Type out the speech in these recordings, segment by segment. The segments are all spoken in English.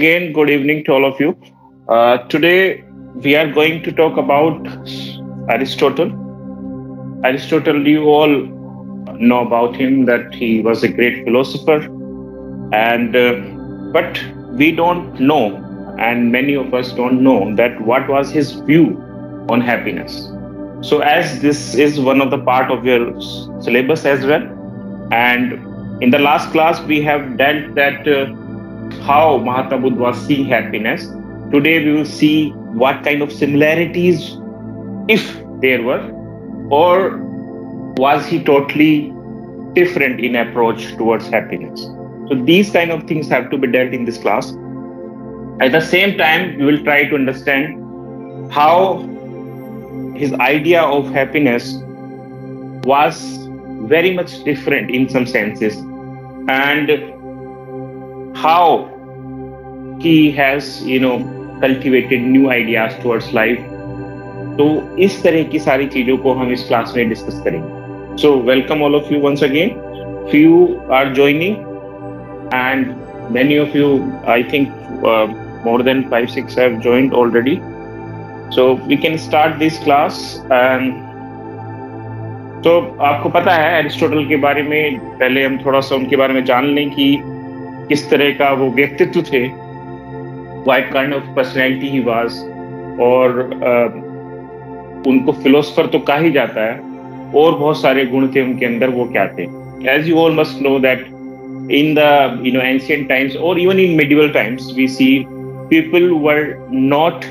again, good evening to all of you. Today, we are going to talk about Aristotle. Aristotle, you all know about him that he was a great philosopher, and but we don't know, and many of us don't know that what was his view on happiness. So, as this is one of the part of your syllabus as well, and in the last class we have dealt that. How Mahatma Buddha was seeing happiness. Today we will see what kind of similarities, if there were, or was he totally different in approach towards happiness. So these kind of things have to be dealt in this class. At the same time, we will try to understand how his idea of happiness was very much different in some senses, and how he has cultivated new ideas towards life. तो इस तरह की सारी चीजों को हम इस class में डिस्कस करेंगे. So welcome all of you once again. Few are joining and many of you, I think more than 5-6 have joined already. So we can start this class. And तो आपको पता है एरिस्टोटल के बारे में, पहले हम थोड़ा सा उनके बारे में जान लें कि किस तरह का वो व्यक्तित्व थे, what kind of personality he was, और उनको फिलोसफर तो कहा ही जाता है, और बहुत सारे गुण थे उनके अंदर, वो क्या थे. As you all must know that in the ancient times और even in medieval times we see people were not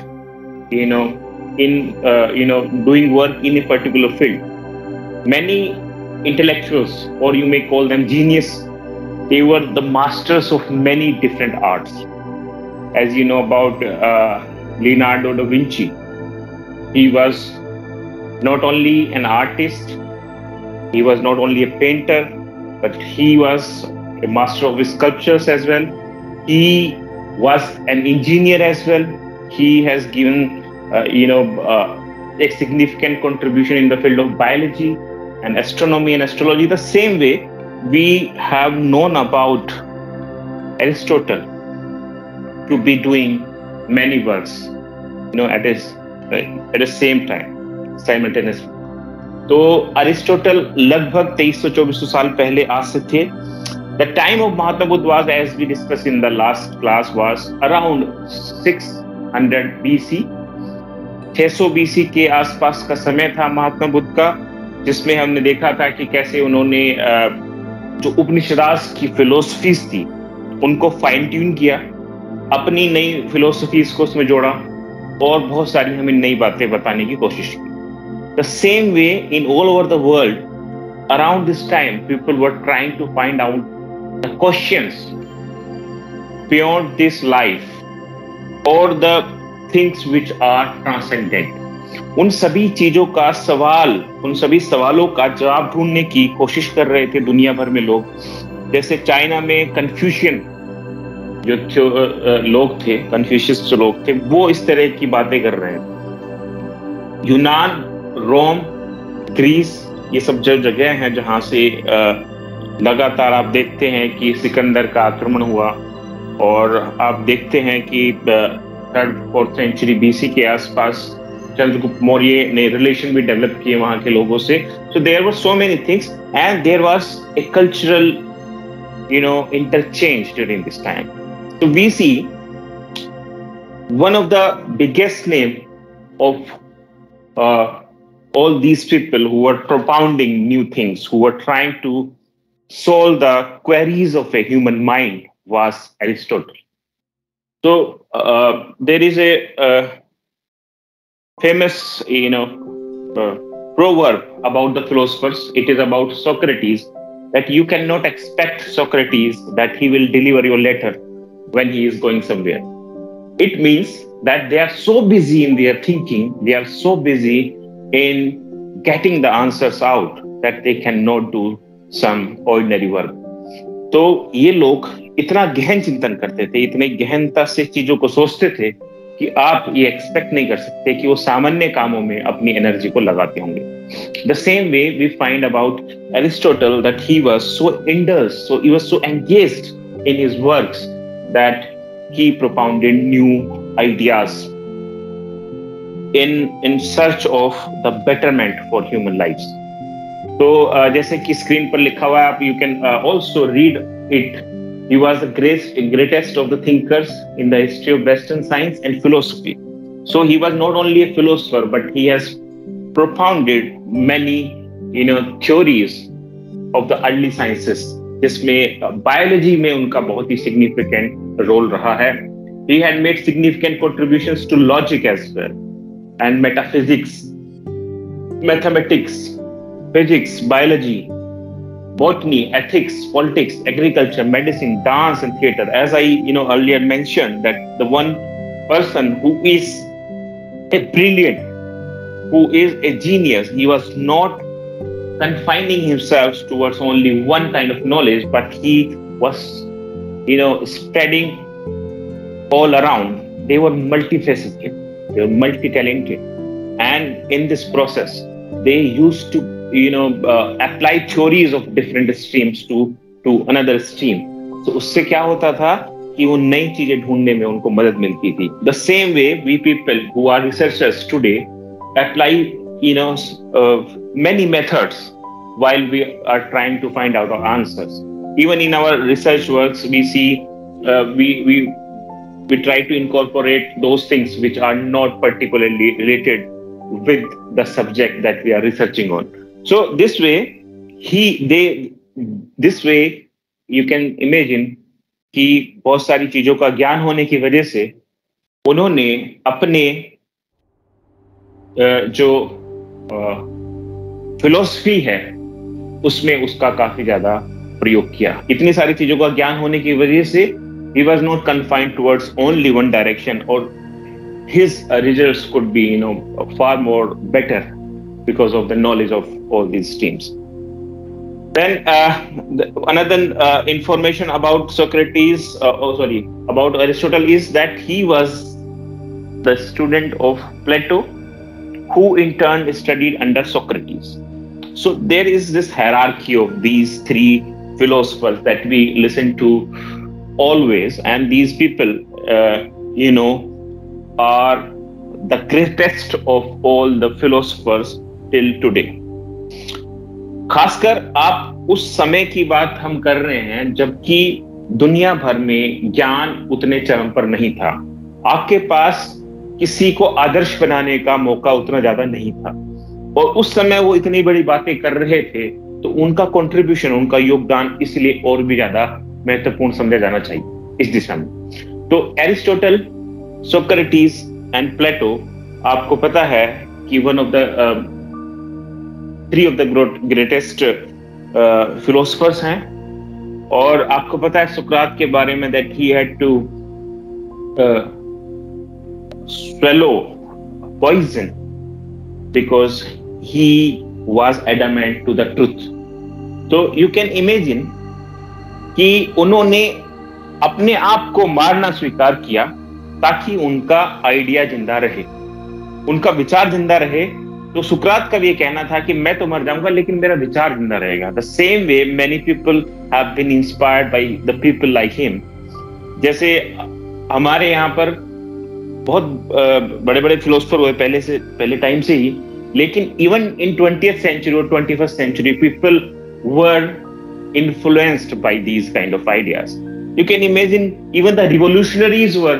doing work in a particular field. Many intellectuals, or you may call them genius, they were the masters of many different arts. As you know about Leonardo da Vinci, he was not only an artist, he was not only a painter, but he was a master of sculptures as well. He was an engineer as well. He has given a significant contribution in the field of biology and astronomy and astrology. The same way we have known about Aristotle to be doing many works, at the same time, simultaneously. तो Aristotle लगभग 2300-2400 साल पहले आज से थे. The time of Mahatma Buddha was, as we discussed in the last class, was around 600 BC. 600 BC के आसपास का समय था महात्मा बुद्ध का, जिसमें हमने देखा था कि कैसे उन्होंने जो उपनिषदास की फिलोसफीज थी उनको फाइन ट्यून किया, अपनी नई फिलोसफीज को उसमें जोड़ा, और बहुत सारी हमें नई बातें बताने की कोशिश की. The same way in all over the world around this time people were trying to find out the questions beyond this life और the things which are transcendent. उन सभी चीजों का सवाल, उन सभी सवालों का जवाब ढूंढने की कोशिश कर रहे थे दुनिया भर में लोग. जैसे चाइना में कन्फ्यूशियन जो लोग थे, कन्फ्यूशियस जो लोग थे, वो इस तरह की बातें कर रहे हैं. यूनान, रोम, ग्रीस, ये सब जो जगह हैं जहां से लगातार आप देखते हैं कि सिकंदर का आक्रमण हुआ, और आप देखते हैं कि 3rd-4th सेंचुरी BC के आसपास चंद्रगुप्त मौर्य ने रिलेशन भी डेवलप किए वहां के लोगों से. So there were so many things, and there was a cultural, interchange during this time. So we see one of the biggest name of all these people who were propounding new things, who were trying to solve the queries of a human mind, was Aristotle. So there is a famous, proverb about the philosophers. It is about Socrates, that you cannot expect Socrates that he will deliver your letter when he is going somewhere. It means that they are so busy in their thinking, they are so busy in getting the answers out, that they cannot do some ordinary work. तो ये लोग इतना गहन चिंतन करते थे, इतने गहनता से चीजों को सोचते थे कि आप ये एक्सपेक्ट नहीं कर सकते कि वो सामान्य कामों में अपनी एनर्जी को लगाते होंगे. The same way we find about Aristotle, that he was so indulged, so he was so engaged in his works, that he propounded new ideas in search of the betterment for human lives. तो जैसे कि screen पर लिखा हुआ है, आप you can also read it. He was the greatest of the thinkers in the history of Western science and philosophy. So he was not only a philosopher, but he has propounded many, theories of the early sciences, जिसमें biology में उनका बहुत ही significant role रहा है. He had made significant contributions to logic as well, and metaphysics, mathematics, physics, biology, botany, ethics, politics, agriculture, medicine, dance, and theater. As I, earlier mentioned, that the one person who is a brilliant, who is a genius, he was not confining himself towards only one kind of knowledge, but he was, spreading all around. They were multifaceted, they were multi-talented, and in this process, they used to, apply theories of different streams to another stream. So उससे क्या होता था कि वो नई चीजें ढूंढने में उनको मदद मिलती थी. The same way we people who are researchers today apply, many methods while we are trying to find out our answers. Even in our research works, we see we try to incorporate those things which are not particularly related with the subject that we are researching on. So this way, you can imagine कि बहुत सारी चीजों का ज्ञान होने की वजह से उन्होंने अपने जो फिलॉसफी है उसमें उसका काफी ज्यादा प्रयोग किया. इतनी सारी चीजों का ज्ञान होने की वजह से he was not confined towards only one direction, or his results could be, far more better because of the knowledge of all these streams. Then another information about Socrates, about Aristotle, is that he was the student of Plato, who in turn studied under Socrates. So there is this hierarchy of these three philosophers that we listen to always, and these people, are the greatest of all the philosophers till today. खासकर आप उस समय की बात हम कर रहे हैं जबकि दुनिया भर में ज्ञान उतने चरम पर नहीं था. आपके पास किसी को आदर्श बनाने का मौका उतना ज्यादा नहीं था, और उस समय वो इतनी बड़ी बातें कर रहे थे, तो उनका कंट्रीब्यूशन, उनका योगदान इसलिए और भी ज्यादा महत्वपूर्ण समझा जाना चाहिए इस दिशा में. तो एरिस्टोटल, सोक्रेटिस एंड प्लेटो, आपको पता है कि one of the three of the greatest philosophers हैं. और आपको पता है सुकरात के बारे में that he had to swallow poison because he was adamant to the truth. So you can imagine कि उन्होंने अपने आप को मारना स्वीकार किया ताकि उनका आइडिया जिंदा रहे, उनका विचार जिंदा रहे. तो सुकरात का भी ये कहना था कि मैं तो मर जाऊंगा लेकिन मेरा विचार जिंदा रहेगा. The same way many people have been inspired by the people like him. जैसे हमारे यहाँ पर बहुत बड़े बड़े फिलोसफर हुए पहले टाइम से ही, लेकिन इवन इन 20th century और 21st century people were influenced by these kind of ideas. You can imagine even the revolutionaries were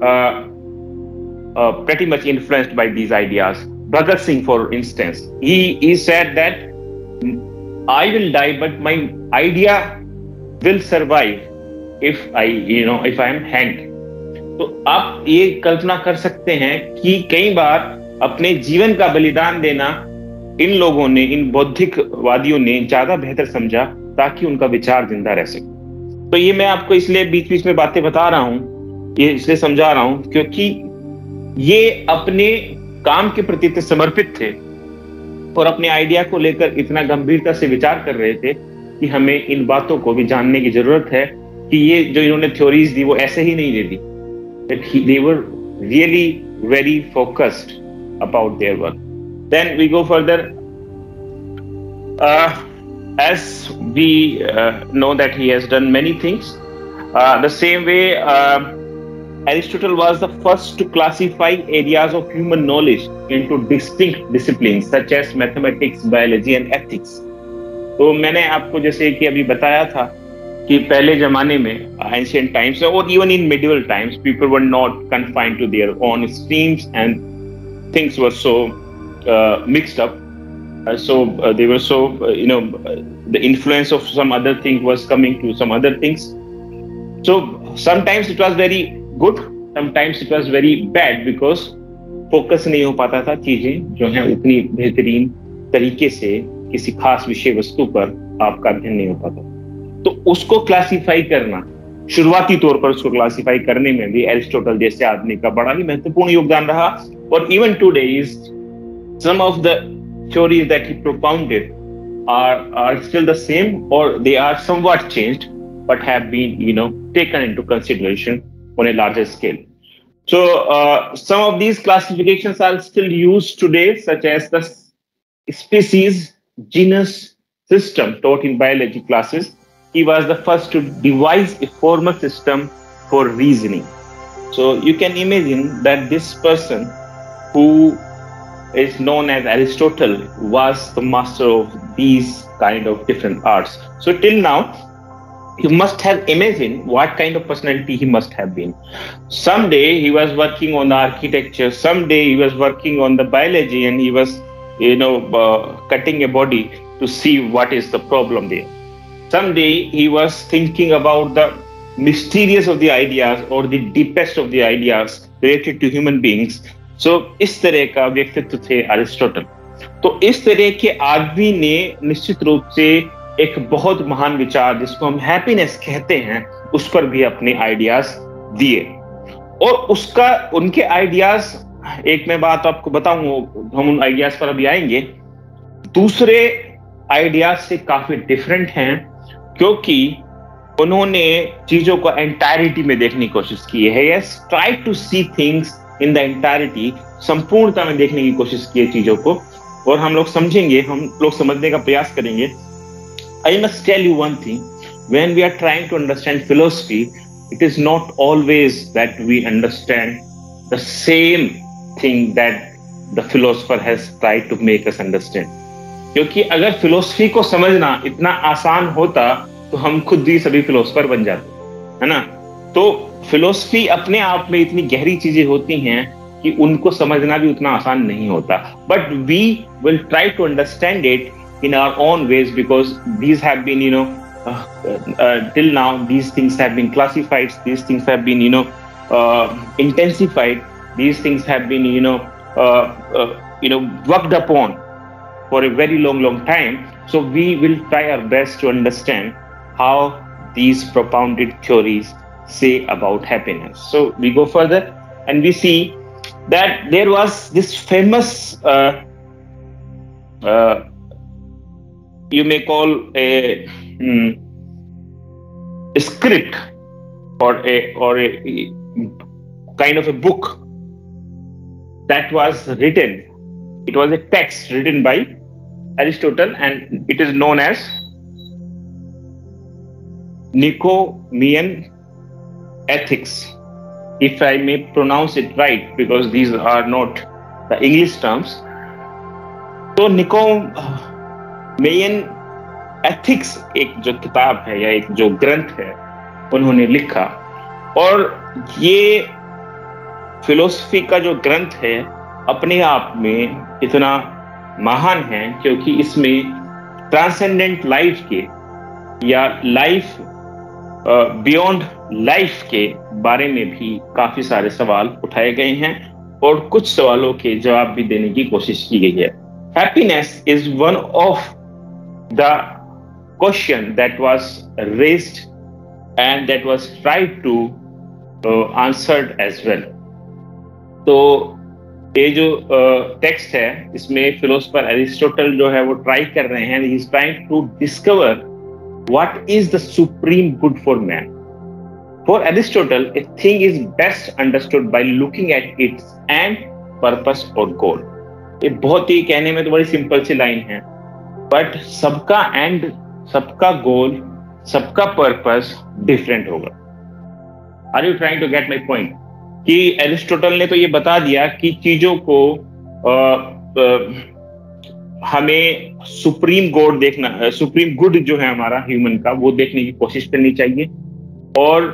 pretty much influenced by these ideas. Bhagat Singh, for instance, he said that I will die, but my idea will survive if I am hanged. तो आप ये कल्पना कर सकते हैं कि कई बार अपने जीवन का बलिदान देना इन लोगों ने, इन बौद्धिकवादियों ने ज्यादा बेहतर समझा ताकि उनका विचार जिंदा रह सके. तो ये मैं आपको इसलिए बीच बीच में बातें बता रहा हूं, ये इसलिए समझा रहा हूं क्योंकि ये अपने काम के प्रति इतने समर्पित थे और अपने आइडिया को लेकर इतना गंभीरता से विचार कर रहे थे कि हमें इन बातों को भी जानने की जरूरत है कि ये जो इन्होंने थ्योरीज दी वो ऐसे ही नहीं दे दी. They were really very focused about their work. Then we go further. As we know that he has done many things. The same way Aristotle was the first to classify areas of human knowledge into distinct disciplines such as mathematics, biology and ethics. तो मैंने आपको जैसे कि अभी बताया था कि पहले जमाने में ancient times और even in medieval times people were not confined to their own streams and things were so mixed up. They were so the influence of some other thing was coming to some other things. So sometimes it was very good, sometimes it was very bad because focus नहीं हो पाता था, चीजें जो हैं उतनी बेहतरीन तरीके से किसी खास विषय वस्तु पर आपका अध्ययन नहीं हो पाता। तो उसको क्लासिफाई करना, शुरुआती तौर पर उसको क्लासिफाई करने में भी एरिस्टोटल जैसे आदमी का बड़ा ही महत्वपूर्ण योगदान रहा। और even today is some of the theories that he propounded are still the same, or they are somewhat changed, but have been taken into consideration on a larger scale. So some of these classifications are still used today, such as the species genus system taught in biology classes. He was the first to devise a formal system for reasoning. So you can imagine that this person who is known as Aristotle was the master of these kind of different arts. So till now, you must have imagined what kind of personality he must have been. Someday he was working on the architecture, someday he was working on the biology, and he was cutting a body to see what is the problem there. Someday he was thinking about the mysterious of the ideas or the deepest of the ideas related to human beings. So इस तरह का व्यक्तित्व थे Aristotle. तो इस तरह के आदमी ने निश्चित रूप से एक बहुत महान विचार जिसको हम हैप्पीनेस कहते हैं उस पर भी अपने आइडियाज दिए। और उनके आइडियाज, एक मैं बात आपको बताऊं, हम उन आइडियाज पर अभी आएंगे, दूसरे आइडियाज से काफी डिफरेंट हैं क्योंकि उन्होंने चीजों को एंटायरिटी में देखने की कोशिश की है। Yes, try to see things in the entirety, संपूर्णता में देखने की कोशिश की है चीजों को, और हम लोग समझेंगे, हम लोग समझने का प्रयास करेंगे। I must tell you one thing, when we are trying to understand philosophy, it is not always that we understand the same thing that the philosopher has tried to make us understand. क्योंकि अगर philosophy को समझना इतना आसान होता तो हम खुद भी सभी फिलोसफर बन जाते, है ना। तो फिलोसफी अपने आप में इतनी गहरी चीजें होती हैं कि उनको समझना भी उतना आसान नहीं होता। But we will try to understand it in our own ways because these have been till now these things have been classified, these things have been intensified, these things have been worked upon for a very long time. So we will try our best to understand how these propounded theories say about happiness. So we go further and we see that there was this famous you may call a script or a kind of a book that was written. It was a text written by Aristotle and it is known as Nicomachean Ethics, if I may pronounce it right, because these are not the English terms. तो निकोमेचियन ethics एक जो किताब है या एक जो ग्रंथ है उन्होंने लिखा, और ये फिलोसफी का जो ग्रंथ है अपने आप में इतना महान है क्योंकि इसमें ट्रांसेंडेंट लाइफ के या लाइफ बियॉन्ड लाइफ के बारे में भी काफी सारे सवाल उठाए गए हैं और कुछ सवालों के जवाब भी देने की कोशिश की गई है। Happiness is one of the question that was raised and that was tried to answered as well. तो ये जो टेक्स्ट है इसमें फिलोसोफर एरिस्टोटल जो है वो ट्राई कर रहे हैं, he is trying to discover what is the supreme good for man. For Aristotle, a thing is best understood by looking at its end, purpose और goal. ये बहुत ही कहने में तो बड़ी सिंपल सी लाइन है, बट सबका एंड, सबका गोल, सबका पर्पस डिफरेंट होगा। Are you trying to get my point? कि एरिस्टोटल ने तो ये बता दिया कि चीजों को हमें सुप्रीम गुड देखना, सुप्रीम गुड जो है हमारा ह्यूमन का, वो देखने की कोशिश करनी चाहिए, और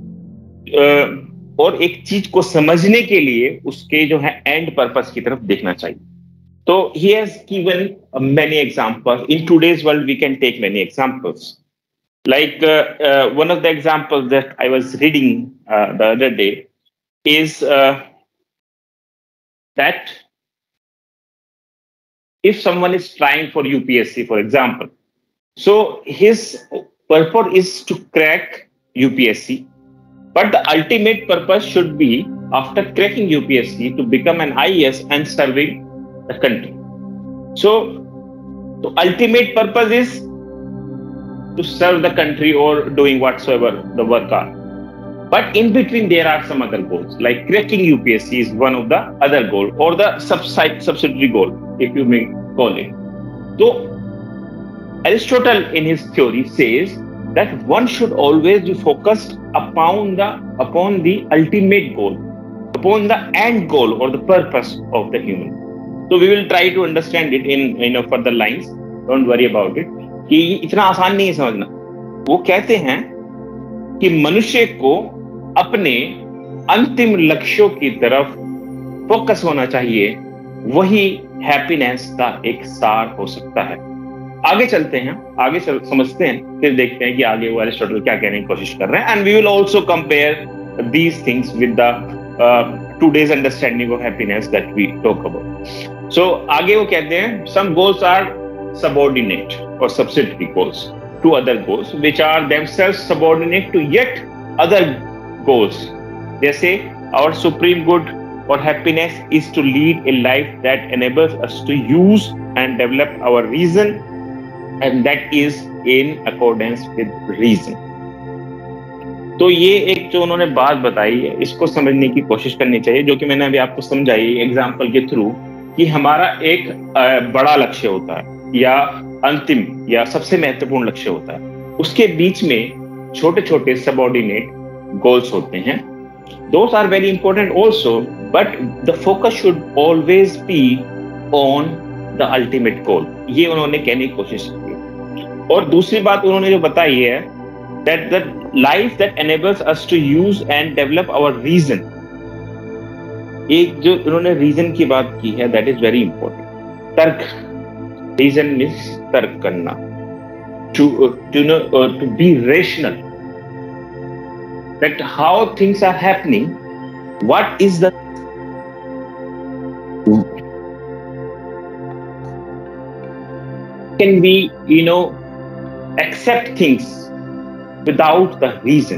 एक चीज को समझने के लिए उसके जो है एंड पर्पस की तरफ देखना चाहिए. तो he has given many examples. In today's world, we can take many examples. Like one of the examples that I was reading the other day is that if someone is trying for UPSC, for example, so his purpose is to crack UPSC, but the ultimate purpose should be, after cracking UPSC, to become an IAS and serving the country. So the ultimate purpose is to serve the country or doing whatsoever the work are. But in between there are some other goals, like cracking UPSC is one of the other goal, or the subsidiary goal, if you may call it. So Aristotle in his theory says that one should always be focused upon the ultimate goal, upon the end goal or the purpose of the human. So we will try to understand it in further lines. Don't worry about it. कि इतना आसान नहीं है समझना. वो कहते हैं कि मनुष्य को अपने अंतिम लक्ष्यों की तरफ फोकस होना चाहिए, वही हैप्पीनेस का एक सार हो सकता है. आगे चलते हैं, आगे समझते हैं, फिर देखते हैं कि आगे वो एरिस्टोटल क्या कहने की कोशिश कर रहे हैं. And we will also compare these things with the today's understanding of happiness that we talk about. So आगे वो कहते हैं some goals are subordinate or subsidiary goals to other goals which are themselves subordinate to yet other goals. जैसे our supreme good or happiness is to lead a life that enables us to use and develop our reason, and that is in accordance with reason. तो ये एक जो उन्होंने बात बताई है, इसको समझने की कोशिश करनी चाहिए, जो कि मैंने अभी आपको समझाई एग्जाम्पल के थ्रू, कि हमारा एक बड़ा लक्ष्य होता है या अंतिम या सबसे महत्वपूर्ण लक्ष्य होता है, उसके बीच में छोटे छोटे सबऑर्डिनेट गोल्स होते हैं. Those are very important also, but the focus should always be on the ultimate goal. ये उन्होंने कहने की कोशिश की. और दूसरी बात उन्होंने जो बताई है, that the life that enables us to use and develop our reason. एक जो उन्होंने रीजन की बात की है, that is very important. तर्क, reason means तर्क करना, to be rational, that how things are happening, what is the can we accept things without the reason.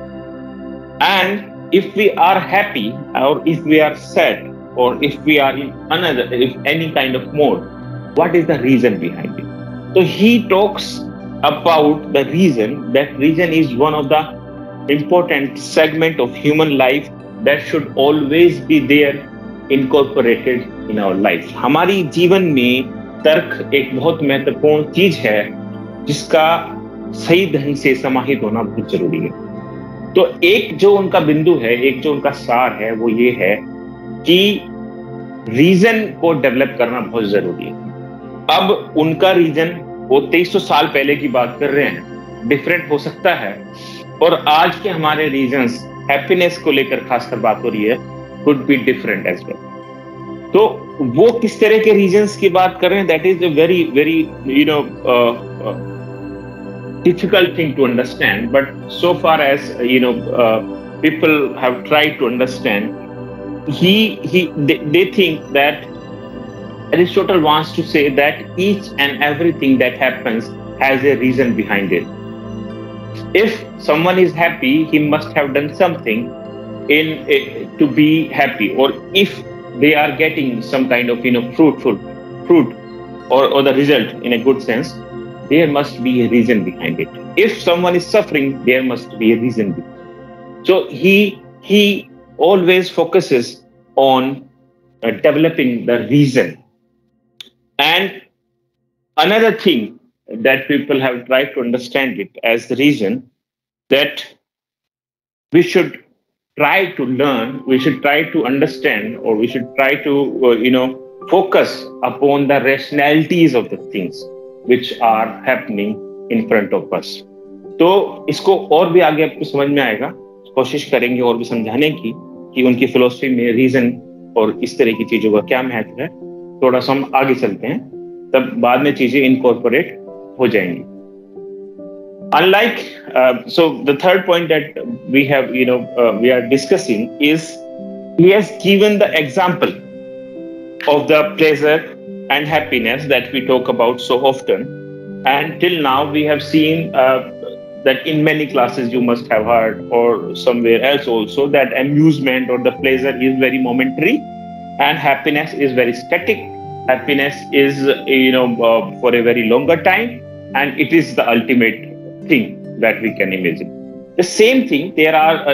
And if we are happy, or if we are sad, or if we are in any kind of mode, what is the reason behind it? So he talks about the reason. That reason is one of the important segment of human life that should always be there, incorporated in our life. हमारी जीवन में तर्क एक बहुत महत्वपूर्ण चीज है, जिसका सही ढंग से समाहित होना बहुत जरूरी है. तो एक जो उनका बिंदु है, एक जो उनका सार है, वो ये है कि रीजन को डेवलप करना बहुत जरूरी है. अब उनका रीजन, वो 2300 साल पहले की बात कर रहे हैं, डिफरेंट हो सकता है, और आज के हमारे रीजंस हैप्पीनेस को लेकर खासकर बात हो रही है, could be different as well. तो वो किस तरह के रीजंस की बात कर रहे हैं, that is a very very difficult thing to understand, but so far as people have tried to understand, they think that Aristotle wants to say that each and everything that happens has a reason behind it. If someone is happy, he must have done something to be happy, or if they are getting some kind of fruit or the result in a good sense, there must be a reason behind it. If someone is suffering, there must be a reason behind it. So he always focuses on developing the reason. And another thing that people have tried to understand it as the reason, that we should try to learn, we should try to understand, or we should try to, focus upon the rationalities of the things which are happening in front of us. तो इसको और भी आगे आपको समझ में आएगा, कोशिश करेंगे और भी समझाने की कि उनकी फिलोसफी में रीजन और इस तरह की चीजों का क्या महत्व है. थोड़ा सा हम आगे चलते हैं, तब बाद में चीजें इनकॉर्पोरेट हो जाएंगी. Unlike, so the third point that we have, we are discussing is he has given the example of the pleasure and happiness that we talk about so often. And till now, we have seen that in many classes you must have heard, or somewhere else also, that amusement or the pleasure is very momentary, and happiness is very static. Happiness is, for a very longer time, and it is the ultimate thing that we can imagine. The same thing, there are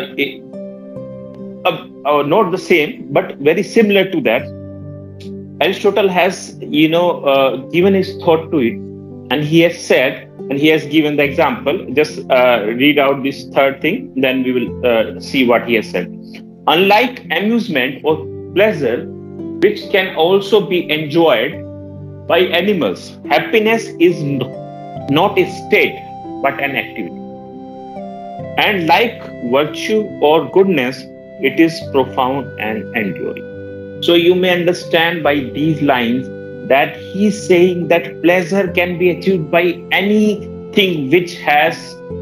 not the same, but very similar to that. Aristotle has, given his thought to it, and he has said, and he has given the example. Just read out this third thing, then we will see what he has said. Unlike amusement or pleasure, which can also be enjoyed by animals, happiness is not a state, but an activity. And like virtue or goodness, it is profound and enduring. So you may understand by these lines that he's saying that pleasure can be achieved by anything which has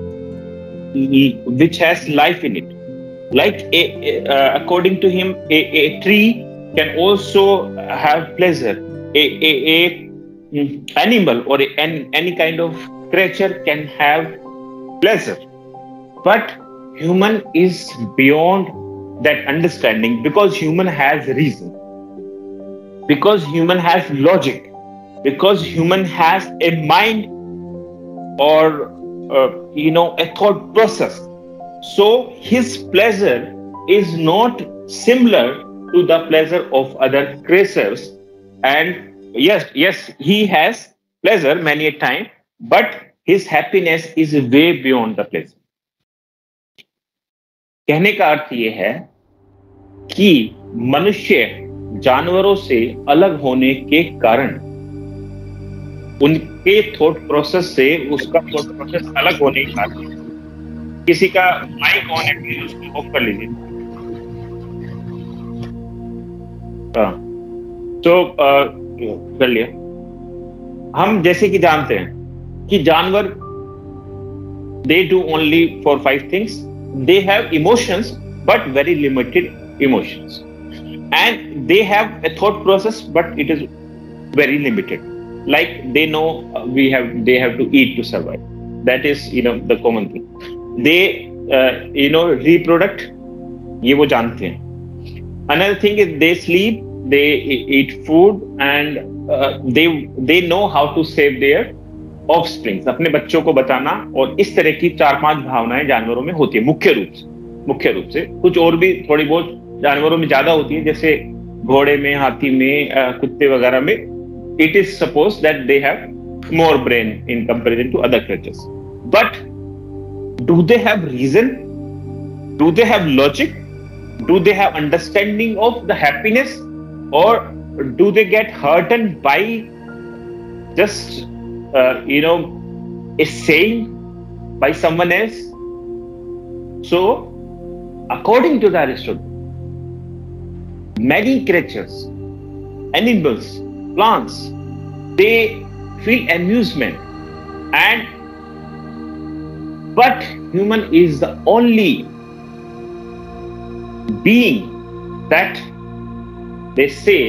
life in it. Like according to him, a tree can also have pleasure. A animal or any kind of creature can have pleasure. But human is beyond that understanding, because human has reason, because human has logic, because human has a mind or a thought process. So his pleasure is not similar to the pleasure of other creatures. And yes, he has pleasure many a time, but his happiness is way beyond the pleasure. कहने का अर्थ ये है कि मनुष्य जानवरों से अलग होने के कारण, उनके थॉट प्रोसेस से उसका थॉट प्रोसेस अलग होने के कारण, किसी का माइक ऑन है, प्लीज उसको ऑफ कर लीजिए. तो कर लिया. हम जैसे कि जानते हैं कि जानवर, they do only 4-5 things. They have emotions, but very limited emotions, and they have a thought process, but it is very limited. Like they know they have to eat to survive. That is the common thing. They reproduct, ये वो जानते हैं. Another thing is they sleep, they eat food, and they know how to save their offsprings, अपने बच्चों को बताना, और इस तरह की 4-5 भावनाएं जानवरों में होती है मुख्य रूप से. कुछ और भी थोड़ी बहुत जानवरों में ज्यादा होती है, जैसे घोड़े में, हाथी में, कुत्ते वगैरह में. It is suppose that they have more brain in comparison to other creatures. But do they have reason? Do they have logic? Do they have understanding of the happiness? और do they get hurt by just a saying by someone else? So, according to the Aristotle, many creatures, animals, plants, they feel amusement, but human is the only being that they say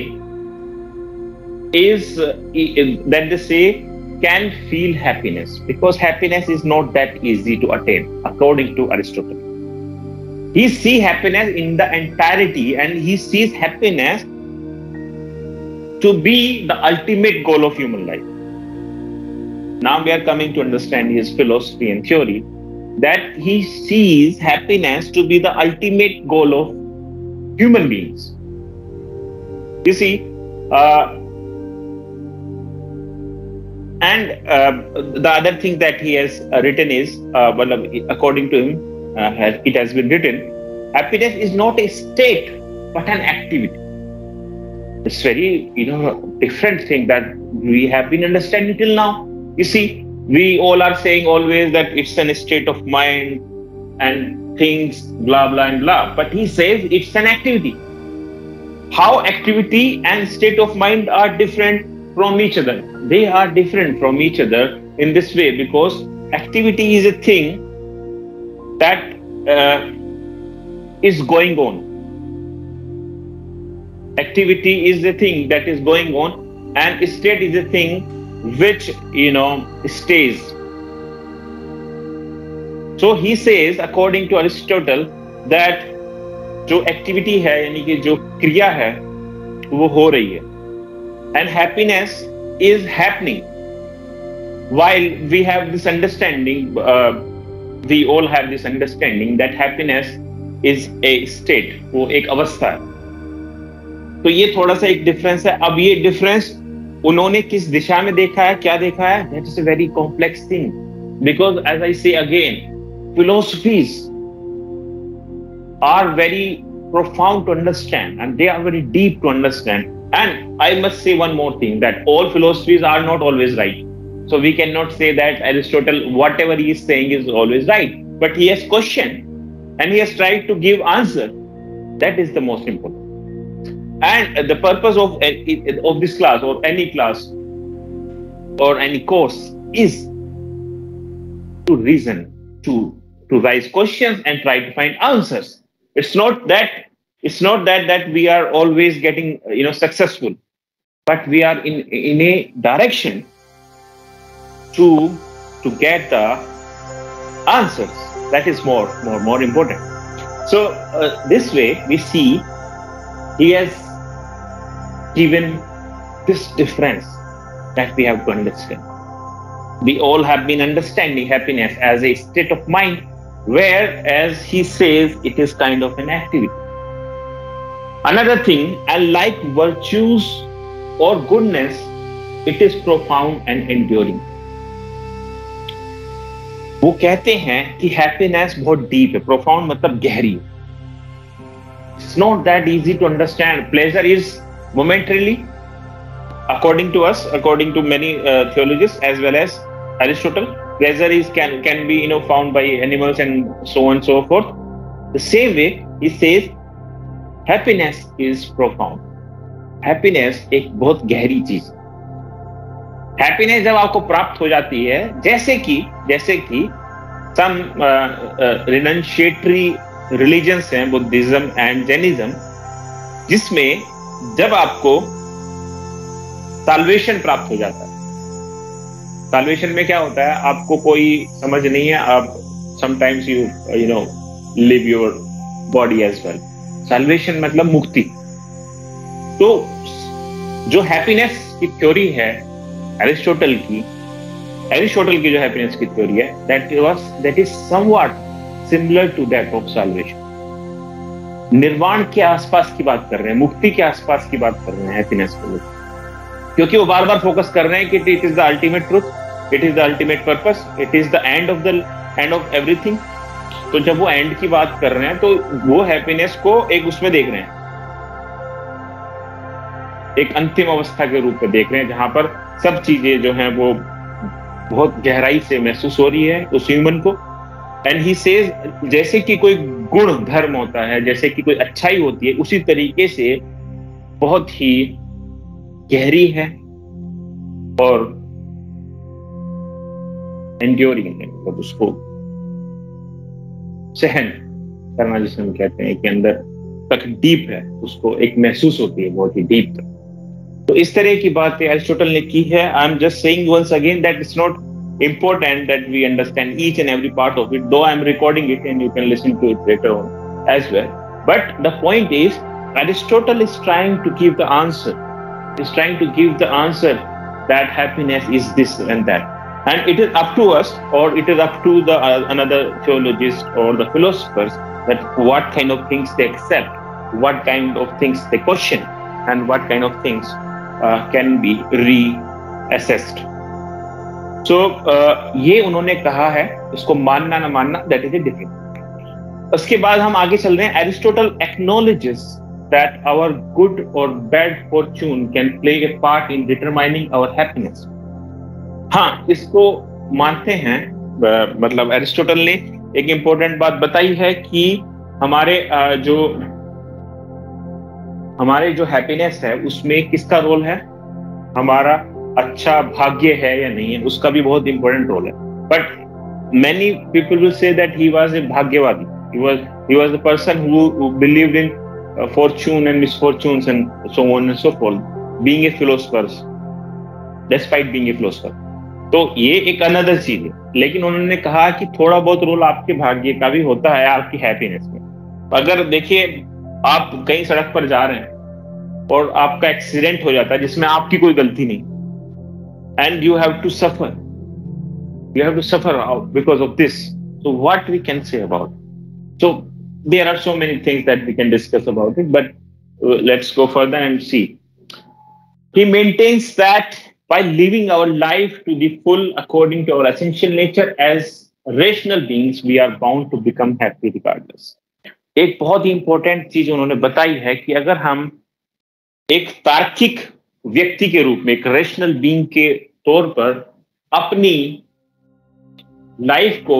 can feel happiness, because happiness is not that easy to attain, according to Aristotle. He sees happiness in the entirety, and he sees happiness to be the ultimate goal of human life. Now we are coming to understand his philosophy and theory, that he sees happiness to be the ultimate goal of human beings. You see, and the other thing that he has written is, according to him, it has been written Happiness is not a state, but an activity. It's very, different thing that we have been understanding till now. You see, we all are saying always that it's an state of mind and things, blah, blah, and blah. But he says it's an activity. How activity and state of mind are different from each other? They are different from each other in this way, because activity is a thing that is going on. Activity is the thing that is going on, and state is the thing which stays. So he says, according to Aristotle, that जो activity है, यानी कि जो क्रिया है, वो हो रही है, and happiness is happening. While we have this understanding, we all have this understanding that happiness is a state, वो एक अवस्था है. तो ये थोड़ा सा एक डिफरेंस है. अब ये डिफरेंस उन्होंने किस दिशा में देखा है, क्या देखा है, that is a very complex thing, because as I say again, philosophies are very profound to understand, and they are very deep to understand. And I must say one more thing, that all philosophies are not always right. So we cannot say that Aristotle, whatever he is saying, is always right. But he has questioned and he has tried to give answer. That is the most important. And the purpose of this class, or any class or any course, is to reason, to raise questions and try to find answers. It's not that we are always getting successful, but we are in a direction to get the answers. That is more important. So this way we see he has given this difference that we have to understand. We all have been understanding happiness as a state of mind, whereas he says it is kind of an activity. Another thing, unlike virtues or goodness, it is profound and enduring. वो कहते हैं कि happiness बहुत deep है. Profound मतलब गहरी. It's not that easy to understand. Pleasure is momentarily, according to us, according to many theologians as well as Aristotle. Pleasure can be found by animals and so on and so forth. The same way he says happiness is profound. Happiness एक बहुत गहरी चीज. Happiness जब आपको प्राप्त हो जाती है, जैसे कि some renunciatory religions हैं, बुद्धिज्म एंड जैनिज्म, जिसमें जब आपको साल्वेशन प्राप्त हो जाता है. साल्वेशन में क्या होता है, आपको कोई समझ नहीं है, आप sometimes you live your body as well. Salvation मतलब मुक्ति. तो जो हैप्पीनेस की थ्योरी है एरिस्टोटल की जो हैप्पीनेस की थ्योरी है, that is somewhat similar to that of salvation. निर्वाण के आसपास की बात कर रहे हैं, मुक्ति के आसपास की बात कर रहे हैं हैप्पीनेस को, क्योंकि वो बार बार फोकस कर रहे हैं कि it is the ultimate truth, it is the ultimate purpose, it is the end of everything. तो जब वो एंड की बात कर रहे हैं, तो वो हैप्पीनेस को एक उसमें देख रहे हैं, एक अंतिम अवस्था के रूप में देख रहे हैं, जहां पर सब चीजें जो हैं वो बहुत गहराई से महसूस हो रही है उस ह्यूमन को. एंड ही सेज, जैसे कि कोई गुण धर्म होता है, जैसे कि कोई अच्छाई होती है, उसी तरीके से बहुत ही गहरी है और एंड्योरिंग है. मतलब उसको सहन करना, जिसे हम कहते हैं कि अंदर तक डीप है, उसको एक महसूस होती है बहुत ही डीप तक. तो इस तरह की बातें एरिस्टोटल ने की है. I am just saying once again that it's not important that we understand each and every part of it, though I am recording it and you can listen to it later on as well. But the point is, Aristotle is trying to give the answer. He's trying to give the answer that happiness is this and that. And it is up to us, or it is up to the another theologist or the philosophers, that what kind of things they accept, what kind of things they question, and what kind of things can be reassessed. So ये उन्होंने कहा है, इसको मानना ना मानना, that is a different. उसके बाद हम आगे चल रहे हैं. Aristotle acknowledges that our good or bad fortune can play a part in determining our happiness. हाँ, इसको मानते हैं. मतलब एरिस्टोटल ने एक इंपॉर्टेंट बात बताई है कि हमारे जो हैप्पीनेस है उसमें किसका रोल है, हमारा अच्छा भाग्य है या नहीं है, उसका भी बहुत इंपॉर्टेंट रोल है. But many people will say that he was a bhagyavadi. He was the person who believed in fortune and misfortunes and so on and so forth, being a philosopher, despite being a philosopher. तो ये एक another चीज है. लेकिन उन्होंने कहा कि थोड़ा बहुत रोल आपके भाग्य का भी होता है आपकी हैप्पीनेस में. अगर देखिए, आप कहीं सड़क पर जा रहे हैं और आपका एक्सीडेंट हो जाता है जिसमें आपकी कोई गलती नहीं, and you have to suffer out because of this. So what we can say about it? So there are so many things that we can discuss about it, but let's go further and see. He maintains that by living our life to the full according to our essential nature as rational beings, we are bound to become happy regardless. एक बहुत ही important चीज उन्होंने बताई है कि अगर हम एक तार्किक व्यक्ति के रूप में, एक रेशनल बीइंग के तौर पर अपनी लाइफ को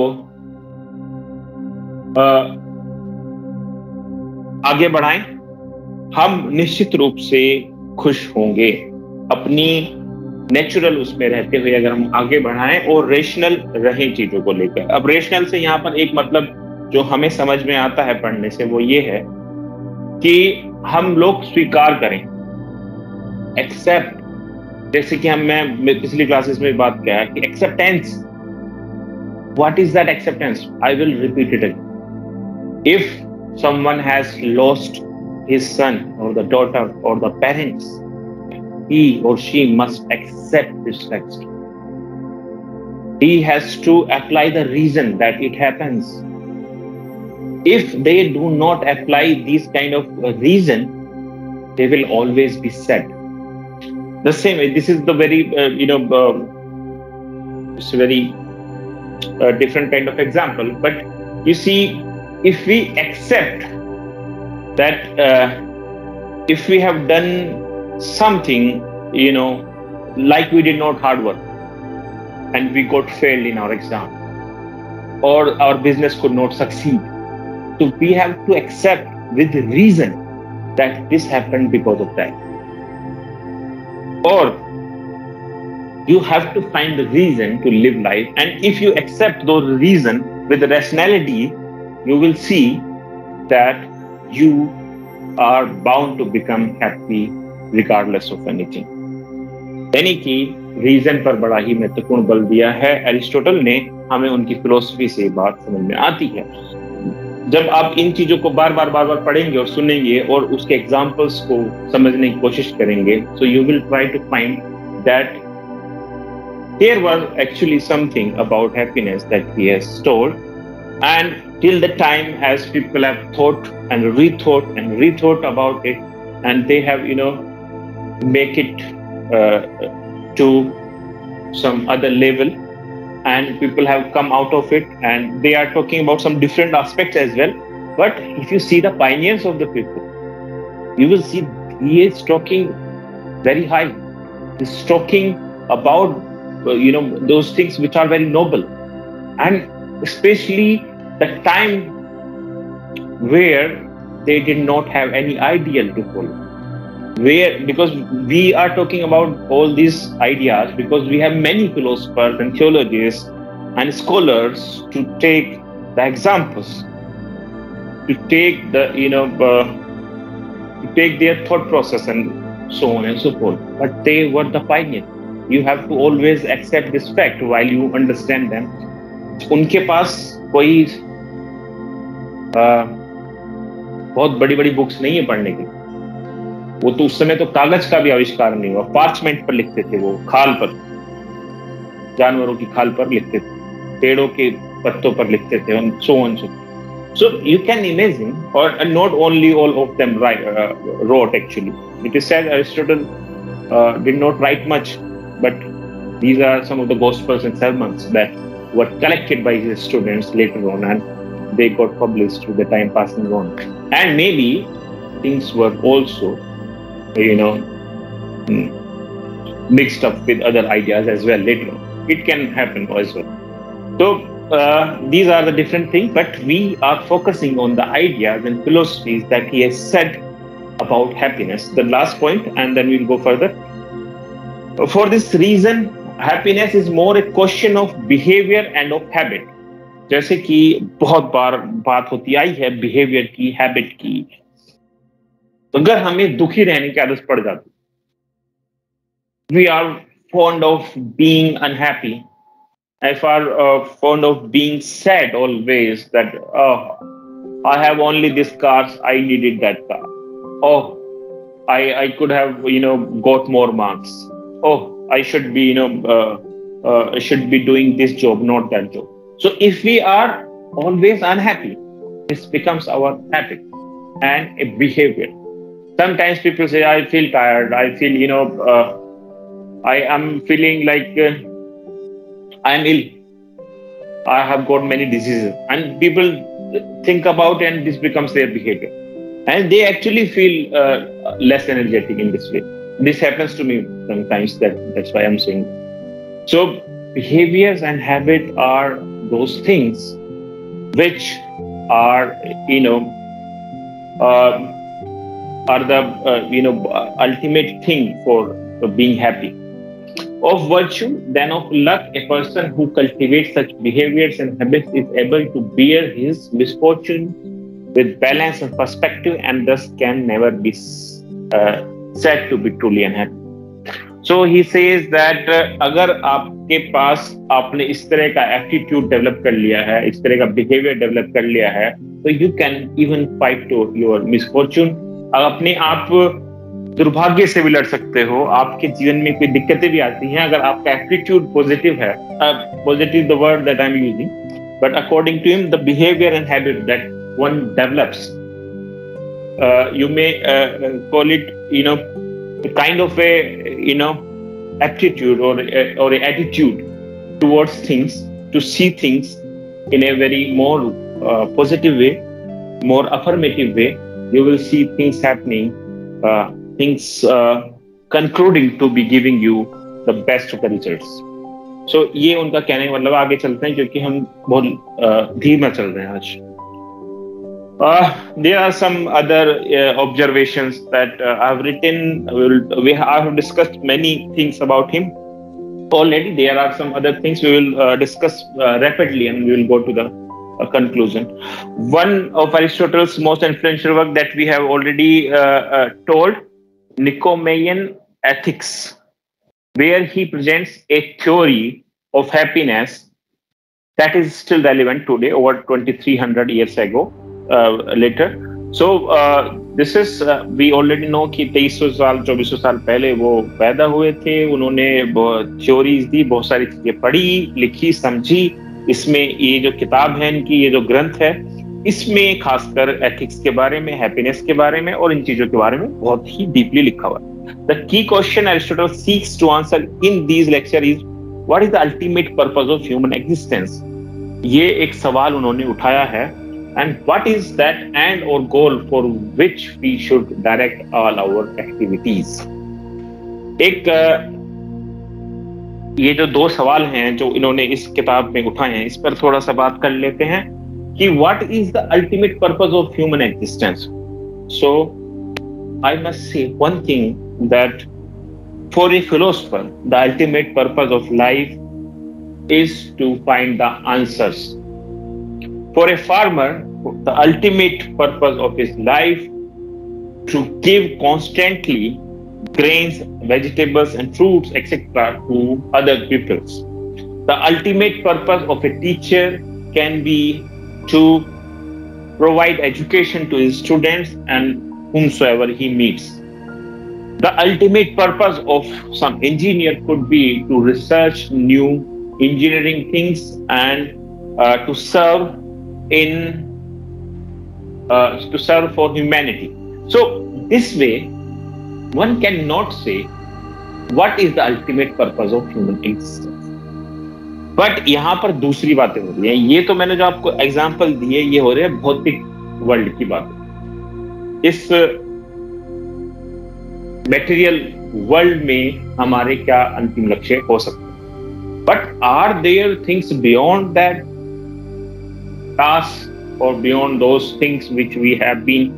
आगे बढ़ाएं, हम निश्चित रूप से खुश होंगे. अपनी नेचुरल उसमें रहते हुए अगर हम आगे बढ़ाएं और रेशनल रहें चीजों को लेकर. अब रेशनल से यहाँ पर एक मतलब जो हमें समझ में आता है पढ़ने से, वो ये है कि हम लोग स्वीकार करें, एक्सेप्ट. जैसे कि मैं पिछली क्लासेस में बात किया है कि acceptance. What is that acceptance? I will repeat it again. If someone has lost his son or the daughter or the parents, he or she must accept this fact. He has to apply the reason that it happens. If they do not apply this kind of reason, they will always be sad. The same way, this is the very, it's very different kind of example, but you see, if we accept that if we have done something, like we did not hard work and we got failed in our exam, or our business could not succeed, so we have to accept with reason that this happened because of that. Or you have to find the reason to live life, and if you accept those reasons with rationality, you will see that you are bound to become happy regardless of anything. यानी कि reason पर बड़ा ही महत्वपूर्ण बल दिया है Aristotle ने. हमें उनकी फिलोसफी से बात समझ में आती है. जब आप इन चीजों को बार बार पढ़ेंगे और सुनेंगे और उसके एग्जाम्पल्स को समझने की कोशिश करेंगे, so you will try to find that there was actually something about happiness that he has told, and till the time as people have thought and rethought about it, and they have make it to some other level, and people have come out of it and they are talking about some different aspects as well. But if you see the pioneers of the people, you will see he is talking very high. He's talking about those things which are very noble, and especially the time where they did not have any ideal to follow. Because we are talking about all these ideas because we have many philosophers and theologians and scholars to take the examples, to take the to take their thought process and so on and so forth. But they were the pioneers. You have to always accept this fact while you understand them. उनके पास कोई बहुत बड़ी बड़ी books नहीं है पढ़ने की. वो तो उस समय तो कागज का भी आविष्कार नहीं हुआ. पार्चमेंट पर लिखते थे, वो खाल पर, जानवरों की खाल पर लिखते थे, पेड़ों के पत्तों पर लिखते थे, and so on. So you can imagine, or not only all of them wrote actually. It is said Aristotle did not write much, but these are some of the gospels and sermons that were collected by his students later on, and they got published with the time passing on. And maybe things were also, mixed up with other ideas as well later on. It can happen as well. So these are the different things, but we are focusing on the ideas and philosophies that he has said about happiness. The last point, and then we'll go further. For this reason, happiness is more a question of behavior and of habit. जैसे कि बहुत बार बात होती आई है behaviour की, habit की, तो अगर हमें दुखी रहने की आदत पड़ जाती, we are fond of being unhappy, if are fond of being sad always, that I have only this car, I needed that car. Oh, I could have got more marks. Oh, I should be should be doing this job, not that job. So if we are always unhappy, this becomes our habit and a behavior. Sometimes people say, I feel tired, I feel I am feeling like I am ill, I have got many diseases, and people think about it, and this becomes their behavior, and they actually feel less energetic in this way. This happens to me sometimes. That's why I'm saying. So behaviors and habit are those things which are the ultimate thing for being happy. Of virtue, then of luck, a person who cultivates such behaviors and habits is able to bear his misfortune with balance and perspective, and thus can never be said to be truly unhappy. So he says that अगर आपके पास आपने इस तरह का attitude develop कर लिया है, इस तरह का बिहेवियर डेवलप कर लिया है, तो you can even fight to your misfortune. अपने आप दुर्भाग्य से भी लड़ सकते हो. आपके जीवन में कोई दिक्कतें भी आती हैं, अगर आपका एटीट्यूड पॉजिटिव है, positive the word that I am using, but according to him the behaviour and habit that one develops, you may call it kind of a aptitude or a attitude towards things, to see things in a very more positive way, more affirmative way. You will see things happening, things concluding to be giving you the best of the results. So ये उनका कहने का मतलब. आगे चलते हैं क्योंकि हम बहुत धीरे में चल रहे हैं आज. There are some other observations that I've written. I have discussed many things about him already. There are some other things we will discuss rapidly, and we will go to the conclusion. One of Aristotle's most influential work that we have already told, Nicomachean Ethics, where he presents a theory of happiness that is still relevant today, over 2300 years ago. Later. So this is we already know कि 2300 साल 2400 साल पहले वो पैदा हुए थे. उन्होंने theories दी, बहुत सारी चीजें पढ़ी, लिखी, समझी. इसमें ये जो किताब है इनकी, ये जो ग्रंथ है, इसमें खासकर एथिक्स के बारे में, हैप्पीनेस के बारे में और इन चीजों के बारे में बहुत ही डीपली लिखा हुआ है. The key question Aristotle seeks to answer in these lectures is what is the ultimate purpose of human existence. ये एक सवाल उन्होंने उठाया है. And what is that end or goal for which we should direct all our activities? एक ये जो दो सवाल हैं जो इन्होंने इस किताब में उठाए हैं, इस पर थोड़ा सा बात कर लेते हैं कि what is the ultimate purpose of human existence. So I must say one thing, that for a philosopher the ultimate purpose of life is to find the answers. For a farmer, the ultimate purpose of his life to give constantly grains, vegetables and fruits, etc. to other peoples. The ultimate purpose of a teacher can be to provide education to his students and whomsoever he meets. The ultimate purpose of some engineer could be to research new engineering things and to serve for humanity. So this way one cannot say what is the ultimate purpose of human existence. But यहाँ पर दूसरी बातें हो रही है। ये तो मैंने जो आपको एग्जाम्पल दिए ये हो रहे हैं भौतिक वर्ल्ड की बात, इस मटेरियल वर्ल्ड में हमारे क्या अंतिम लक्ष्य हो सकते हैं। But are there things beyond that task और beyond those things which we have been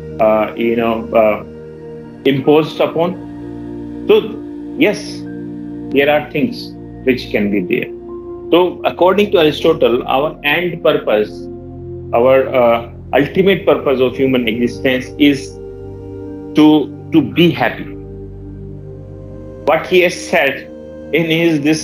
imposed upon? So yes, there are things which can be there. So according to Aristotle, our end purpose, our ultimate purpose of human existence is to be happy. What he has said in his this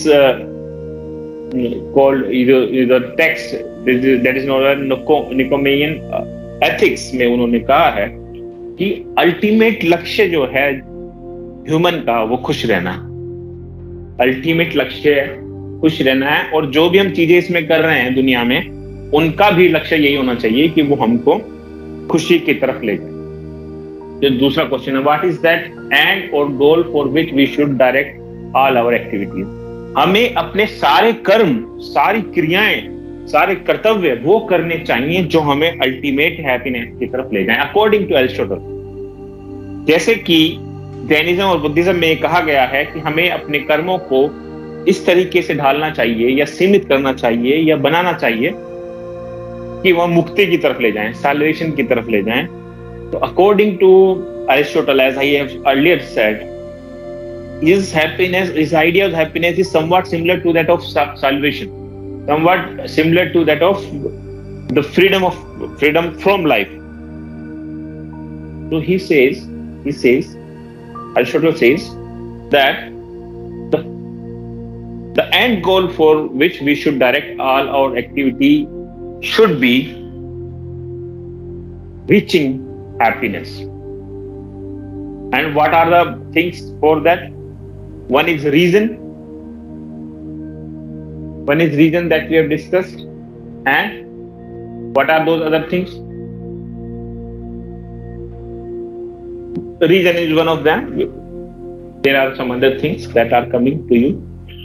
called either text that is known as Nicomachean Ethics में उन्होंने कहा है कि ultimate लक्ष्य जो है human का वो खुश रहना। अल्टीमेट लक्ष्य खुश रहना है, और जो भी हम चीजें इसमें कर रहे हैं दुनिया में उनका भी लक्ष्य यही होना चाहिए कि वो हमको खुशी की तरफ ले जाए। जो दूसरा क्वेश्चन है, व्हाट इज दैट एंड और goal for which we should direct all our activities. हमें अपने सारे कर्म, सारी क्रियाएं, सारे कर्तव्य वो करने चाहिए जो हमें अल्टीमेट हैप्पीनेस की तरफ ले जाएं, अकॉर्डिंग टू एरिस्टोटल। जैसे कि जैनिज्म और बुद्धिज्म में कहा गया है कि हमें अपने कर्मों को इस तरीके से ढालना चाहिए या सीमित करना चाहिए या बनाना चाहिए कि वह मुक्ति की तरफ ले जाएं, साल्वेशन की तरफ ले जाएं। तो according to Aristotle, as I have earlier said, his happiness, his idea of happiness is somewhat similar to that of salvation, somewhat similar to that of the freedom from life. So he says, Aristotle says that the end goal for which we should direct all our activity should be reaching happiness. And what are the things for that? One is reason that we have discussed. And what are those other things? Reason is one of them. There are some other things that are coming to you.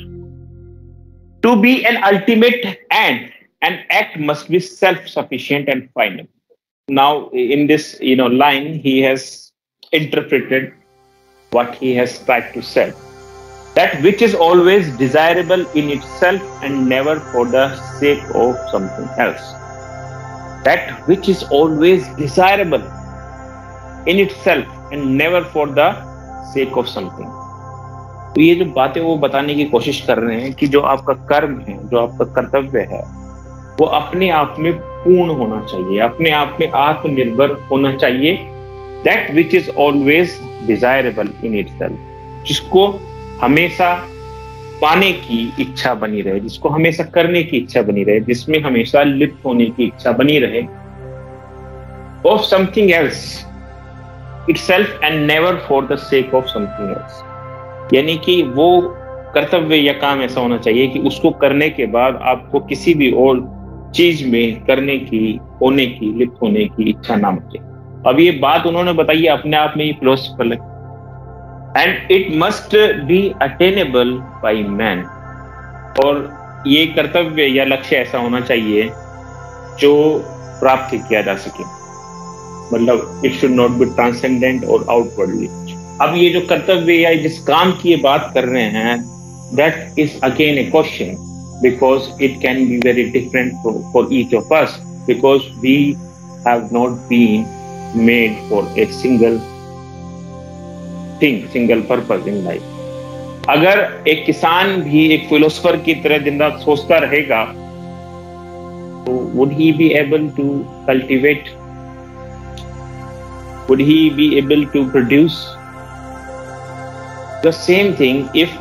To be an ultimate end, an act must be self-sufficient and final. Now, in this line, he has interpreted what he has tried to say. That which is always desirable in itself and never for the sake of something else. That which is always desirable in itself and never for the sake of something. तो ये जो बातें वो बताने की कोशिश कर रहे हैं कि जो आपका कर्म है, जो आपका कर्तव्य है, वो अपने आप में पूर्ण होना चाहिए, अपने आप में आत्मनिर्भर होना चाहिए। That which is always desirable in itself, जिसको हमेशा पाने की इच्छा बनी रहे, जिसको हमेशा करने की इच्छा बनी रहे, जिसमें हमेशा लिप्त होने की इच्छा बनी रहे। Of something else itself and never for the sake of something else. यानी कि वो कर्तव्य या काम ऐसा होना चाहिए कि उसको करने के बाद आपको किसी भी और चीज में करने की, होने की, लिप्त होने की इच्छा ना बचे। अब ये बात उन्होंने बताई अपने आप में ही फिलोसफिकल है। And it must be attainable by man, और ये कर्तव्य या लक्ष्य ऐसा होना चाहिए जो प्राप्त किया जा सके, मतलब it should not be transcendent और आउटवर्डली। अब ये जो कर्तव्य या जिस काम की ये बात कर रहे हैं, that is again a question, because it can be very different for each of us, because we have not been made for a single thing, single purpose in life. अगर एक किसान भी एक फिलोसोफर की तरह दिन रात सोचता रहेगा, तो would he be able to cultivate? Would he be able to produce the same thing if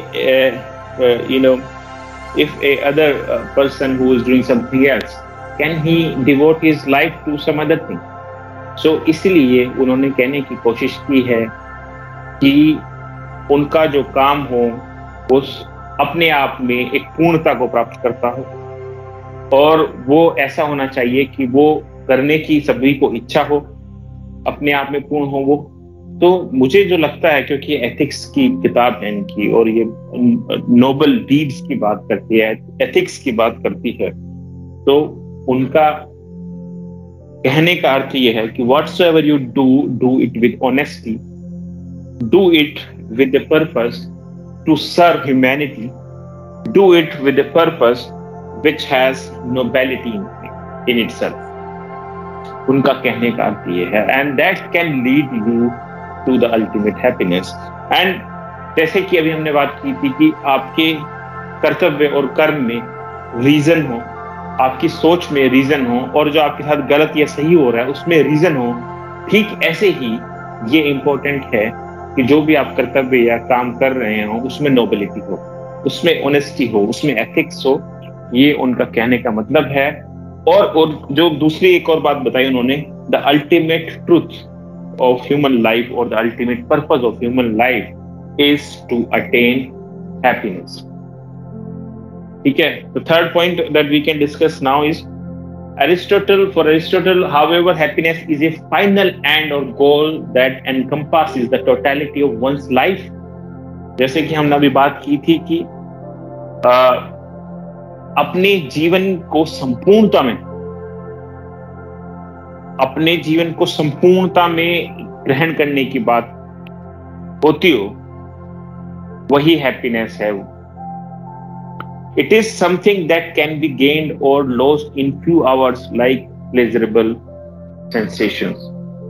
if a other person who is doing something else, can he devote his life to some other thing? So, इसलिए उन्होंने कहने की कोशिश की है कि उनका जो काम हो वो अपने आप में एक पूर्णता को प्राप्त करता हो, और वो ऐसा होना चाहिए कि वो करने की सभी को इच्छा हो, अपने आप में पूर्ण हो वो, तो मुझे जो लगता है, क्योंकि एथिक्स की किताब है इनकी और ये नोबल डीड्स की बात करती है, एथिक्स की बात करती है, तो उनका कहने का अर्थ ये है कि whatsoever you do, do it with honesty, do it with the purpose to serve humanity, do it with the purpose which has nobility in itself. उनका कहने का अर्थ ये है, and that can lead you to the ultimate happiness. And जैसे कि अभी हमने बात की थी कि आपके कर्तव्य और कर्म में रीजन हो, आपकी सोच में रीजन हो, और जो आपके साथ गलत या सही हो रहा है उसमें रीजन हो, ठीक ऐसे ही ये इंपॉर्टेंट है कि जो भी आप कर्तव्य या काम कर रहे हो उसमें नोबिलिटी हो, उसमें ऑनेस्टी हो, उसमें एथिक्स हो। ये उनका कहने का मतलब है। और जो दूसरी एक और बात बताई उन्होंने, the ultimate truth of human life और the ultimate purpose of human life is to attain happiness. ठीक है, the third point that we can discuss now is for Aristotle, however, happiness is a final end or goal that encompasses the totality of one's life. जैसे कि हमने अभी बात की थी कि अपने जीवन को संपूर्णता में ग्रहण करने की बात होती हो, वही हैप्पीनेस है। It is something that can be gained or lost in few hours like pleasurable sensations.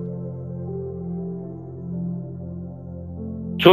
So,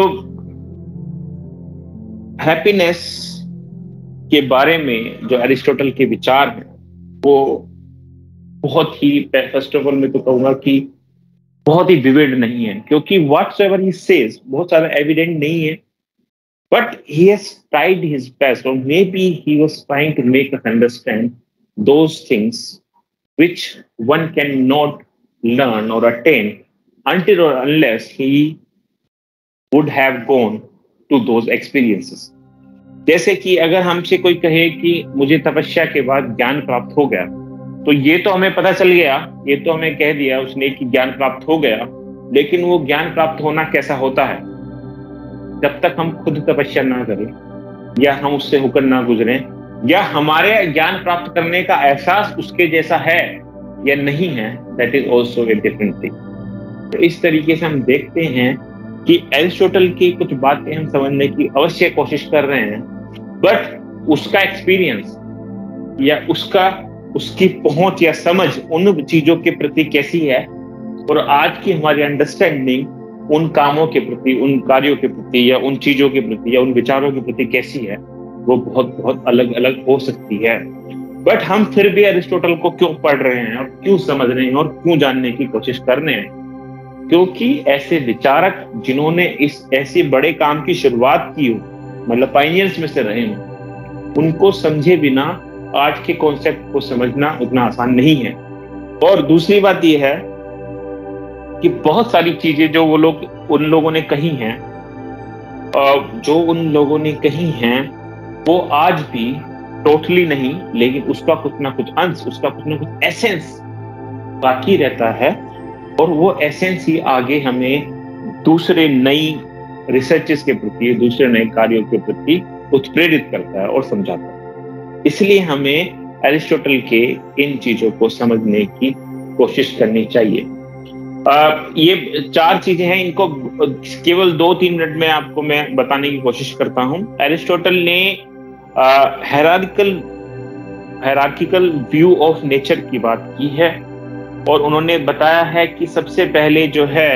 happiness के बारे में जो एरिस्टोटल के विचार हैं वो बहुत ही, फर्स्ट ऑफ ऑल मैं तो कहूंगा कि बहुत ही विविड नहीं है, क्योंकि whatsoever he says बहुत सारा एविडेंट नहीं है, but he has tried his best, or maybe he was trying to make us understand those things which one cannot learn or attain until or unless he would have gone to those experiences. जैसे कि अगर हमसे कोई कहे कि मुझे तपस्या के बाद ज्ञान प्राप्त हो गया, तो ये तो हमें पता चल गया, ये तो हमें कह दिया उसने कि ज्ञान प्राप्त हो गया, लेकिन वो ज्ञान प्राप्त होना कैसा होता है? जब तक हम खुद तपस्या ना करें या हम उससे होकर ना गुजरें या हमारे ज्ञान प्राप्त करने का एहसास उसके जैसा है या नहीं है, that is also a different thing. तो इस तरीके से हम देखते हैं कि एरिस्टोटल की कुछ बातें हम समझने की अवश्य कोशिश कर रहे हैं, बट उसका एक्सपीरियंस या उसकी पहुंच या समझ उन चीजों के प्रति कैसी है और आज की हमारी अंडरस्टैंडिंग उन कामों के प्रति, उन कार्यों के प्रति या उन चीजों के प्रति या उन विचारों के प्रति कैसी है, वो बहुत बहुत अलग अलग हो सकती है। बट हम फिर भी एरिस्टोटल को क्यों पढ़ रहे हैं और क्यों समझ रहे हैं और क्यों जानने की कोशिश कर रहे हैं? क्योंकि ऐसे विचारक जिन्होंने इस ऐसे बड़े काम की शुरुआत की हो, मतलब पायनियर्स में से रहे हो, उनको समझे बिना आज के कॉन्सेप्ट को समझना उतना आसान नहीं है। और दूसरी बात यह है कि बहुत सारी चीजें जो उन लोगों ने कही हैं, वो आज भी टोटली नहीं, लेकिन उसका कुछ ना कुछ अंश, उसका कुछ ना कुछ एसेंस बाकी रहता है, और वो एसेंस ही आगे हमें दूसरे नई रिसर्चेस के प्रति, दूसरे नए कार्यों के प्रति उत्प्रेरित करता है और समझाता है। इसलिए हमें एरिस्टोटल के इन चीजों को समझने की कोशिश करनी चाहिए। ये 4 चीजें हैं, इनको केवल 2-3 मिनट में आपको मैं बताने की कोशिश करता हूं। एरिस्टोटल ने हायरार्किकल व्यू ऑफ नेचर की बात की है, और उन्होंने बताया है कि सबसे पहले जो है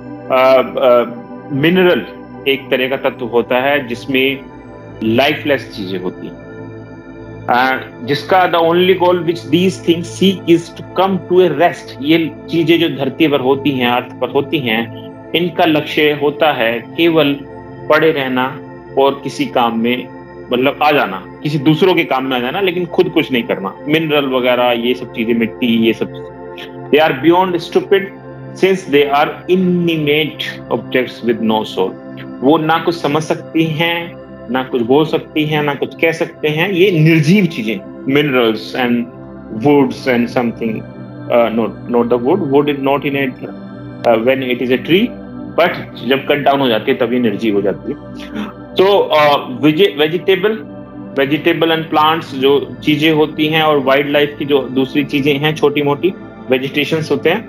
मिनरल एक तरह का तत्व होता है जिसमें लाइफलेस चीजें होती हैं, जिसका the only goal which these things seek is to come to a rest. ये चीजें जो धरती पर होती हैं, अर्थ पर होती हैं, इनका लक्ष्य होता है केवल पड़े रहना और किसी काम में, मतलब आ जाना, किसी दूसरों के काम में आ जाना, लेकिन खुद कुछ नहीं करना। मिनरल वगैरह ये सब चीजें, मिट्टी, ये सब, they are beyond stupid since they are inanimate objects with no soul. वो ना कुछ समझ सकती हैं, ना कुछ बोल सकती हैं, ना कुछ कह सकते हैं। ये निर्जीव चीजें, minerals and woods and something, not the wood is not in it when it is a tree, but जब कट डाउन हो जाती है तभी एनर्जी हो जाती है। तो वेजिटेबल एंड प्लांट्स जो चीजें होती हैं, और वाइल्ड लाइफ की जो दूसरी चीजें हैं, छोटी मोटी वेजिटेशंस होते हैं,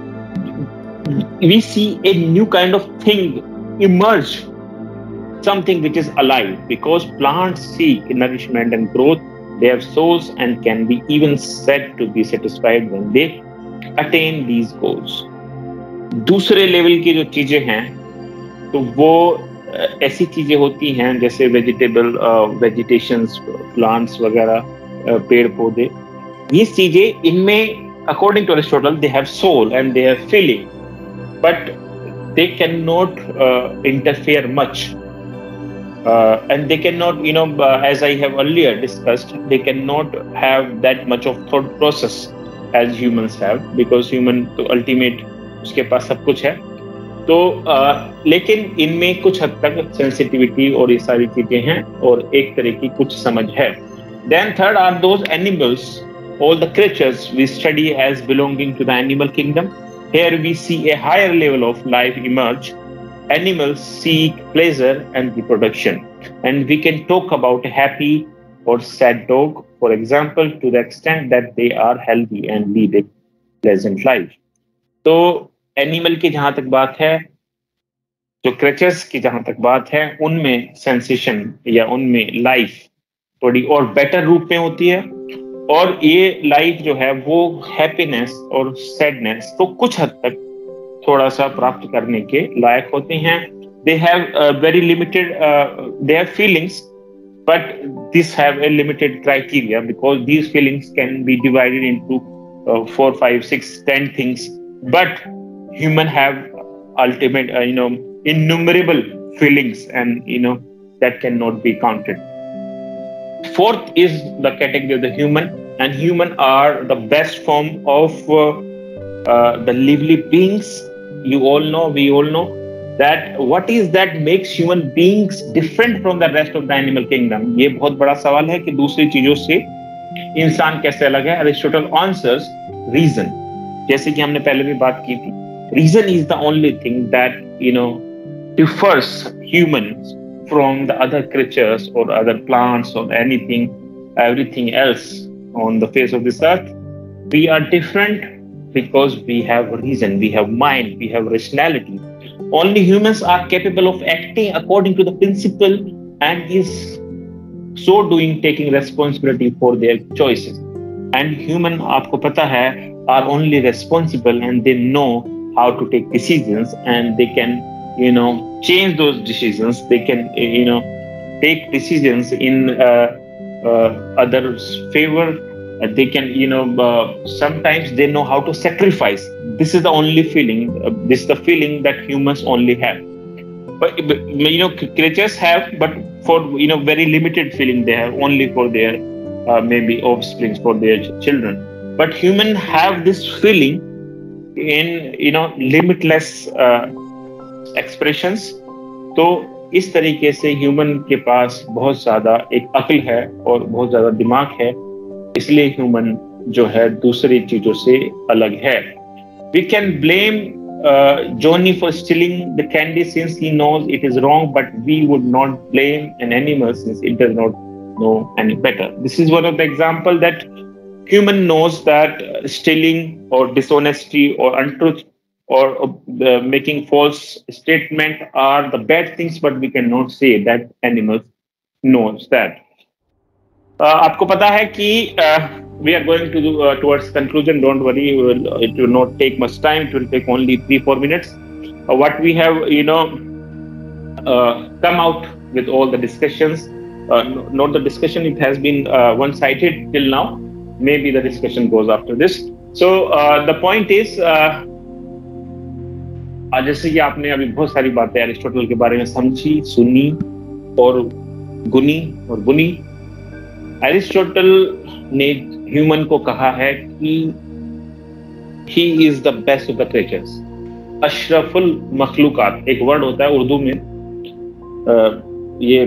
we see a new kind of thing emerge, something which is alive, because plants seek nourishment and growth. They have souls and can be even said to be satisfied when they attain these goals. दूसरे level की जो चीजें हैं तो वो ऐसी चीजें होती हैं जैसे वेजिटेशंस, प्लांट्स वगैरह, पेड़ पौधे, ये चीजें, इनमें according to Aristotle they have soul and they have feeling, but they cannot interfere much, and they cannot, as I have earlier discussed, they cannot have that much of thought process as humans have, because human तो ultimate उसके पास सब कुछ है। तो लेकिन इनमें कुछ हद तक सेंसिटिविटी और ये सारी चीजें हैं, और एक तरह की कुछ समझ है। Then third are those animals, all the creatures we study as belonging to the animal kingdom. Here we see a higher level of life emerge. Animals seek pleasure and reproduction, and we can talk about a happy or sad dog, for example, to the extent that they are healthy and lead a pleasant life. तो animal की जहां तक बात है, जो creatures की जहां तक बात है, उनमें सेंसेशन या उनमें लाइफ थोड़ी और बेटर रूप में होती है, और ये लाइफ जो है वो हैप्पीनेस और सैडनेस तो कुछ हद तक थोड़ा सा प्राप्त करने के लायक होते हैं। They have very limited, they have feelings, but this have a limited criteria, because these feelings can be divided into 4, 5, 6, 10 things, but human have ultimate, innumerable feelings, and that cannot be counted. Fourth is the category of the human, and human are the best form of the lively beings. We all know that what is that makes human beings different from the rest of the animal kingdom. ये बहुत बड़ा सवाल है कि दूसरी चीजों से इंसान कैसे अलग है। Aristotle answers reason, जैसे कि हमने पहले भी बात की थी। Reason is the only thing that differs humans from the other creatures or other plants or everything else on the face of this earth. We are different because we have reason, we have mind, we have rationality. Only humans are capable of acting according to the principle, and is so doing taking responsibility for their choices. And human, आपको पता है, are only responsible, and they know how to take decisions, and they can change those decisions. They can take decisions in others' favor. They can sometimes they know how to sacrifice. This is the only feeling, this is the feeling that humans only have, but creatures have, but for very limited feeling they have, only for their maybe offsprings, for their children. But human have this feeling in limitless expressions. तो इस तरीके से human के पास बहुत ज्यादा एक अक्ल है और बहुत ज्यादा दिमाग है, इसलिए ह्यूमन जो है दूसरी चीजों से अलग है। We can blame Johnny for stealing the candy since he knows it is wrong, but we would not blame an animal since it does not know any better. This is one of the example that human knows that stealing or dishonesty or untruth or making false statement are the bad things, but we cannot say that animals knows that. आपको पता है कि we are going to do towards conclusion. Don't worry, it will not take much time. It will take only 3-4 minutes. What we have come out with all the discussions, not the discussion, it has been one-sided till now. Maybe the discussion goes after this. So the point is, जैसे कि आपने अभी बहुत सारी बातें Aristotle के बारे में समझी, सुनी और गुनी और बुनी। एरिस्टोटल ने ह्यूमन को कहा है कि he is the best of the creatures, अशरफुल मखलूकात एक वर्ड होता है उर्दू में, ये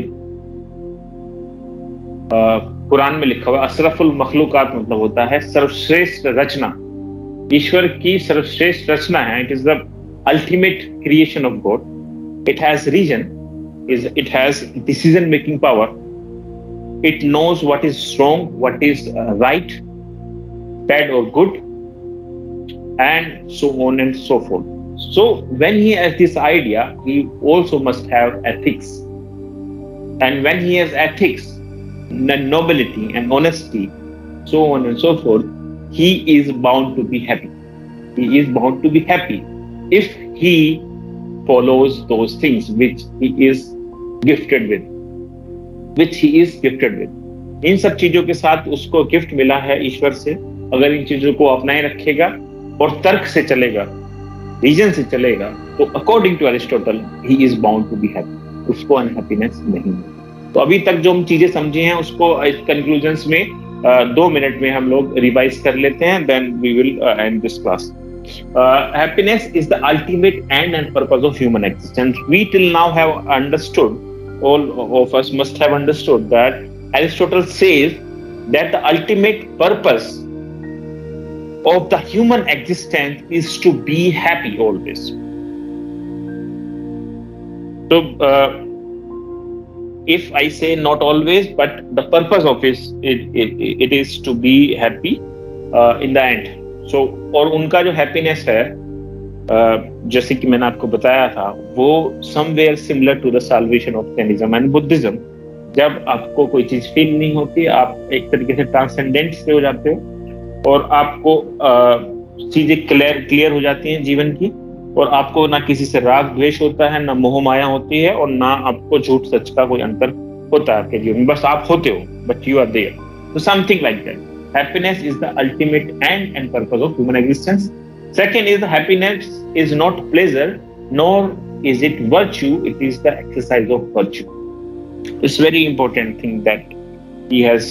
कुरान में लिखा हुआ अशरफुल मखलूकात मतलब होता है सर्वश्रेष्ठ रचना, ईश्वर की सर्वश्रेष्ठ रचना है। It is the ultimate creation of God. It has reason, it has decision-making power. It knows what is wrong, what is right, bad or good, and so on and so forth. So when he has this idea, he also must have ethics. And when he has ethics, nobility and honesty, so on and so forth, he is bound to be happy. He is bound to be happy if he follows those things which he is gifted with. इन सब चीजों के साथ उसको gift मिला है ईश्वर से. अगर इन चीजों को अपनाए रखेगा और तर्क से चलेगा, रीजन से चलेगा, तो according to Aristotle he is bound to be happy. उसको अनहैप्पीनेस नहीं है. तो अभी तक जो हम चीजें समझे हैं उसको इस कंक्लूजन्स में 2 मिनट में हम लोग रिवाइज कर लेते हैं. Then we will end this class. Happiness is the ultimate end and purpose of human existence. We till now have understood, all of us must have understood, that Aristotle says that the ultimate purpose of the human existence is to be happy always. So, if I say not always, but the purpose of it is to be happy in the end. So, और उनका जो happiness है, जैसे कि मैंने आपको बताया था, वो somewhere similar to the salvation of Jainism and Buddhism. जब आपको कोई चीज फील नहीं होती, आप एक तरीके से ट्रांसेंडेंट से हो जाते हो और आपको चीजें क्लियर हो जाती हैं जीवन की, और आपको ना किसी से राग द्वेष होता है, ना मोह माया होती है, और ना आपको झूठ सच का कोई अंतर होता है आपके जीवन में. बस आप होते हो, but you are there. So something like that. Happiness is the ultimate end and purpose of human existence. Second is, the happiness is not pleasure, nor is it virtue. It is the exercise of virtue. It's very important thing that he has,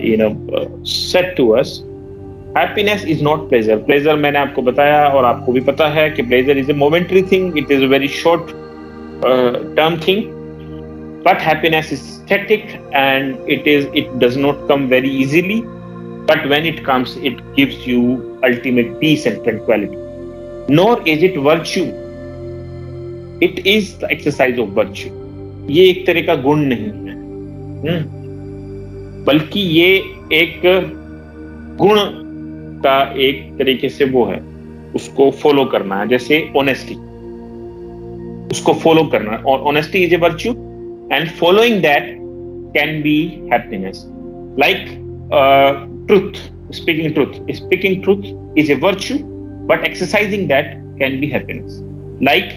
said to us. Happiness is not pleasure. Pleasure मैंने आपको बताया और आपको भी पता है कि pleasure is a momentary thing. It is a very short term thing. But happiness is static, and it does not come very easily. But when it comes, it gives you ultimate peace and tranquility. Nor is it virtue. It is the exercise of virtue. ये एक तरह का गुण नहीं है, बल्कि ये एक गुण का एक तरीके से वो है, उसको फॉलो करना है. जैसे ऑनेस्टी, उसको फॉलो करना है, और honesty is a virtue, and following that can be happiness. Like truth, speaking truth is a virtue, but exercising that can be happiness. Like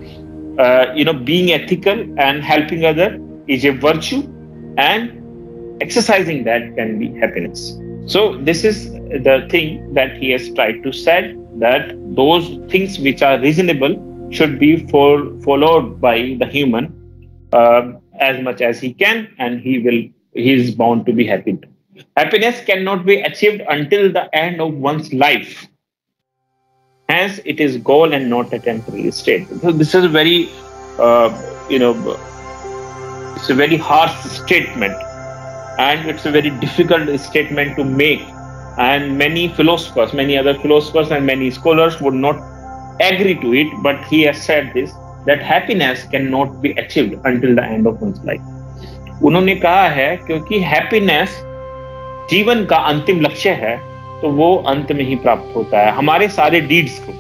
being ethical and helping other is a virtue, and exercising that can be happiness. So this is the thing that he has tried to say, that those things which are reasonable should be followed by the human as much as he can, and he is bound to be happy. Happiness cannot be achieved until the end of one's life. Hence, it is goal and not a temporary state. So this is a very, it's a very harsh statement, and it's a very difficult statement to make. And many other philosophers and many scholars would not agree to it. But he has said this, that happiness cannot be achieved until the end of one's life. उन्होंने कहा है क्योंकि happiness जीवन का अंतिम लक्ष्य है, तो वो अंत में ही प्राप्त होता है. हमारे सारे डीड्स को,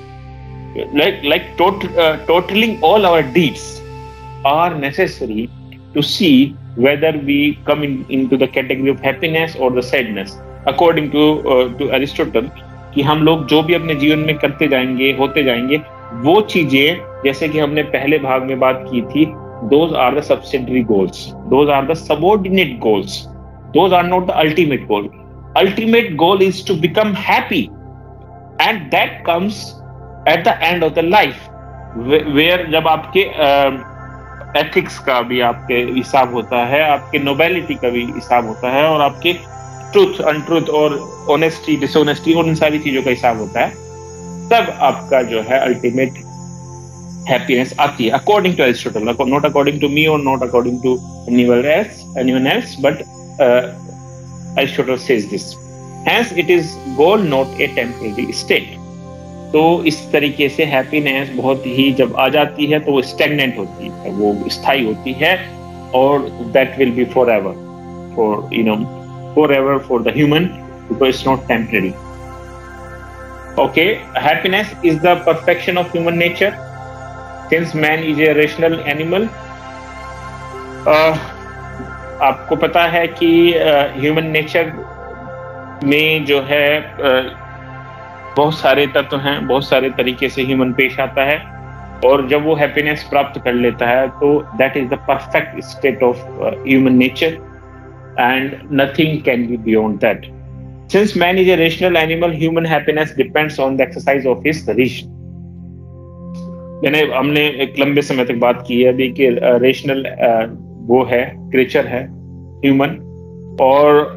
totaling all our deeds are necessary to see whether we come into the category of happiness or the sadness. According to Aristotle, कि हम लोग जो भी अपने जीवन में करते जाएंगे, होते जाएंगे, वो चीजें, जैसे कि हमने पहले भाग में बात की थी, those are the subsidiary goals, those are the subordinate goals. Those are not the ultimate goal. Ultimate goal is to become happy, and that comes at the end of the life, where जब आपके ethics का भी आपके हिसाब होता है, आपके nobility का भी हिसाब होता है, और आपके truth, untruth और honesty, dishonesty और इन सारी चीजों का हिसाब होता है, तब आपका जो है ultimate happiness आती है. According to Aristotle, not according to me or not according to anyone else, but Aristotle says this. Hence, it is goal, not a temporary state. तो इस तरीके से हैप्पीनेस बहुत ही जब आ जाती है तो वो स्टैग्नेंट होती है, वो स्थायी होती है, और that will be forever, for the human, because it's not temporary. Okay, happiness is the perfection of human nature since man is a rational animal. आपको पता है कि ह्यूमन नेचर में जो है बहुत सारे तत्व हैं, बहुत सारे तरीके से ह्यूमन पेश आता है, और जब वो हैप्पीनेस प्राप्त कर लेता है तो that is the perfect state of human nature and nothing can be beyond that. Since man is a rational animal, human happiness depends on the exercise of his reason. हमने एक लंबे समय तक बात की है अभी कि रेशनल वो है, क्रिएचर है ह्यूमन, और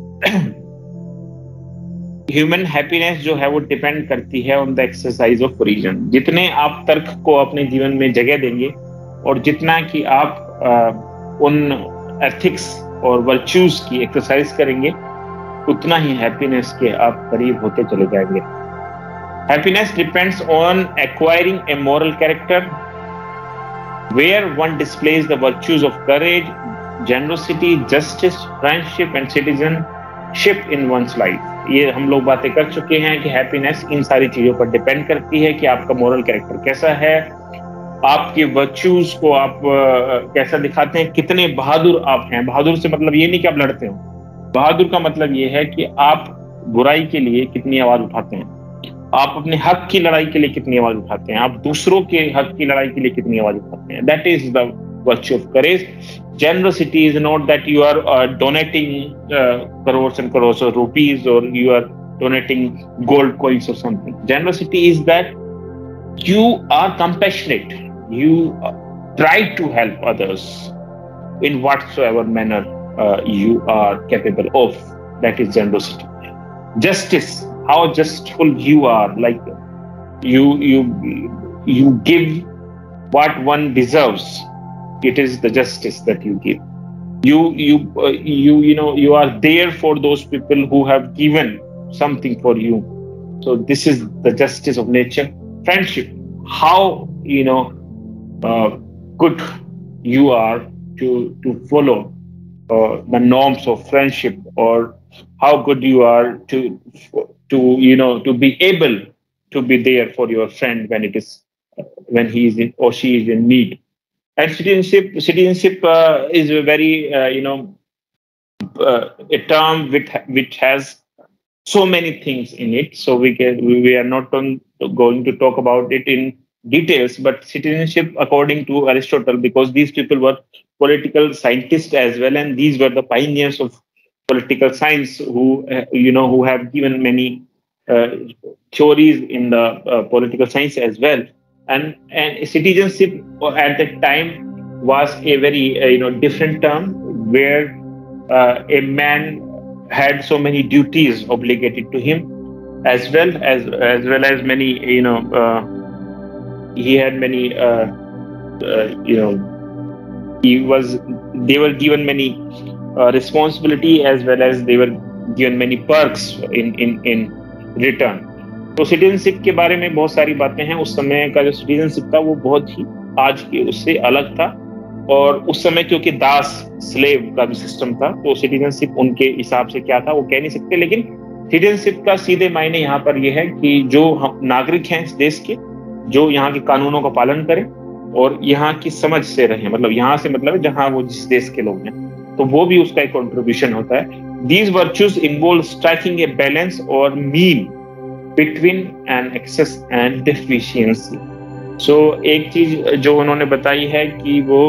ह्यूमन हैप्पीनेस जो है वो डिपेंड करती है on the exercise of reason. जितने आप तर्क को अपने जीवन में जगह देंगे और जितना कि आप उन एथिक्स और वर्च्यूज की एक्सरसाइज करेंगे, उतना ही हैप्पीनेस के आप करीब होते चले जाएंगे. Happiness depends on acquiring a moral character where one displays the virtues of courage, generosity, justice, friendship and citizenship in one's life. ये हम लोग बातें कर चुके हैं कि हैप्पीनेस इन सारी चीजों पर डिपेंड करती है कि आपका मॉरल कैरेक्टर कैसा है, आपके वर्च्यूज को आप कैसा दिखाते हैं, कितने बहादुर आप हैं. बहादुर से मतलब ये नहीं कि आप लड़ते हो, बहादुर का मतलब ये है कि आप बुराई के लिए कितनी आवाज उठाते हैं, आप अपने हक की लड़ाई के लिए कितनी आवाज उठाते हैं, आप दूसरों के हक की लड़ाई के लिए कितनी आवाज उठाते हैं. That is the virtue of courage. Generosity is not that you are donating crores and crores of rupees, or you are donating gold coins or something. Generosity is that you are compassionate. You try to help others in whatsoever manner you are capable of. That is generosity. Justice, how justful you are, like you give what one deserves. It is the justice that you give. You are there for those people who have given something for you. So this is the justice of nature. Friendship, how good you are to follow the norms of friendship, or how good you are to be able to be there for your friend when he is in or she is in need. And citizenship is a very a term which has so many things in it. So we are not going to talk about it in details. But citizenship, according to Aristotle, because these people were political scientists as well, and these were the pioneers of political science who have given many theories in the political science as well. And citizenship at that time was a very different term, where a man had so many duties obligated to him, as well as many he had many they were given many responsibility, as well as they were given many perks in return. तो citizenship के बारे में बहुत सारी बातें हैं. उस समय का जो सिटीजनशिप था वो बहुत ही आज के उससे अलग था, और उस समय क्योंकि दास स्लेव का भी सिस्टम था, तो सिटीजनशिप उनके हिसाब से क्या था वो कह नहीं सकते. लेकिन सिटीजनशिप का सीधे मायने यहाँ पर यह है कि जो हम नागरिक हैं इस देश के, जो यहाँ के कानूनों का पालन करें और यहाँ की समझ से रहें. मतलब यहाँ से मतलब जहाँ वो जिस देश के लोग हैं, तो वो भी उसका एक कंट्रीब्यूशन होता है. These virtues involve striking a balance or mean between an excess and deficiency. So एक चीज जो उन्होंने बताई है कि वो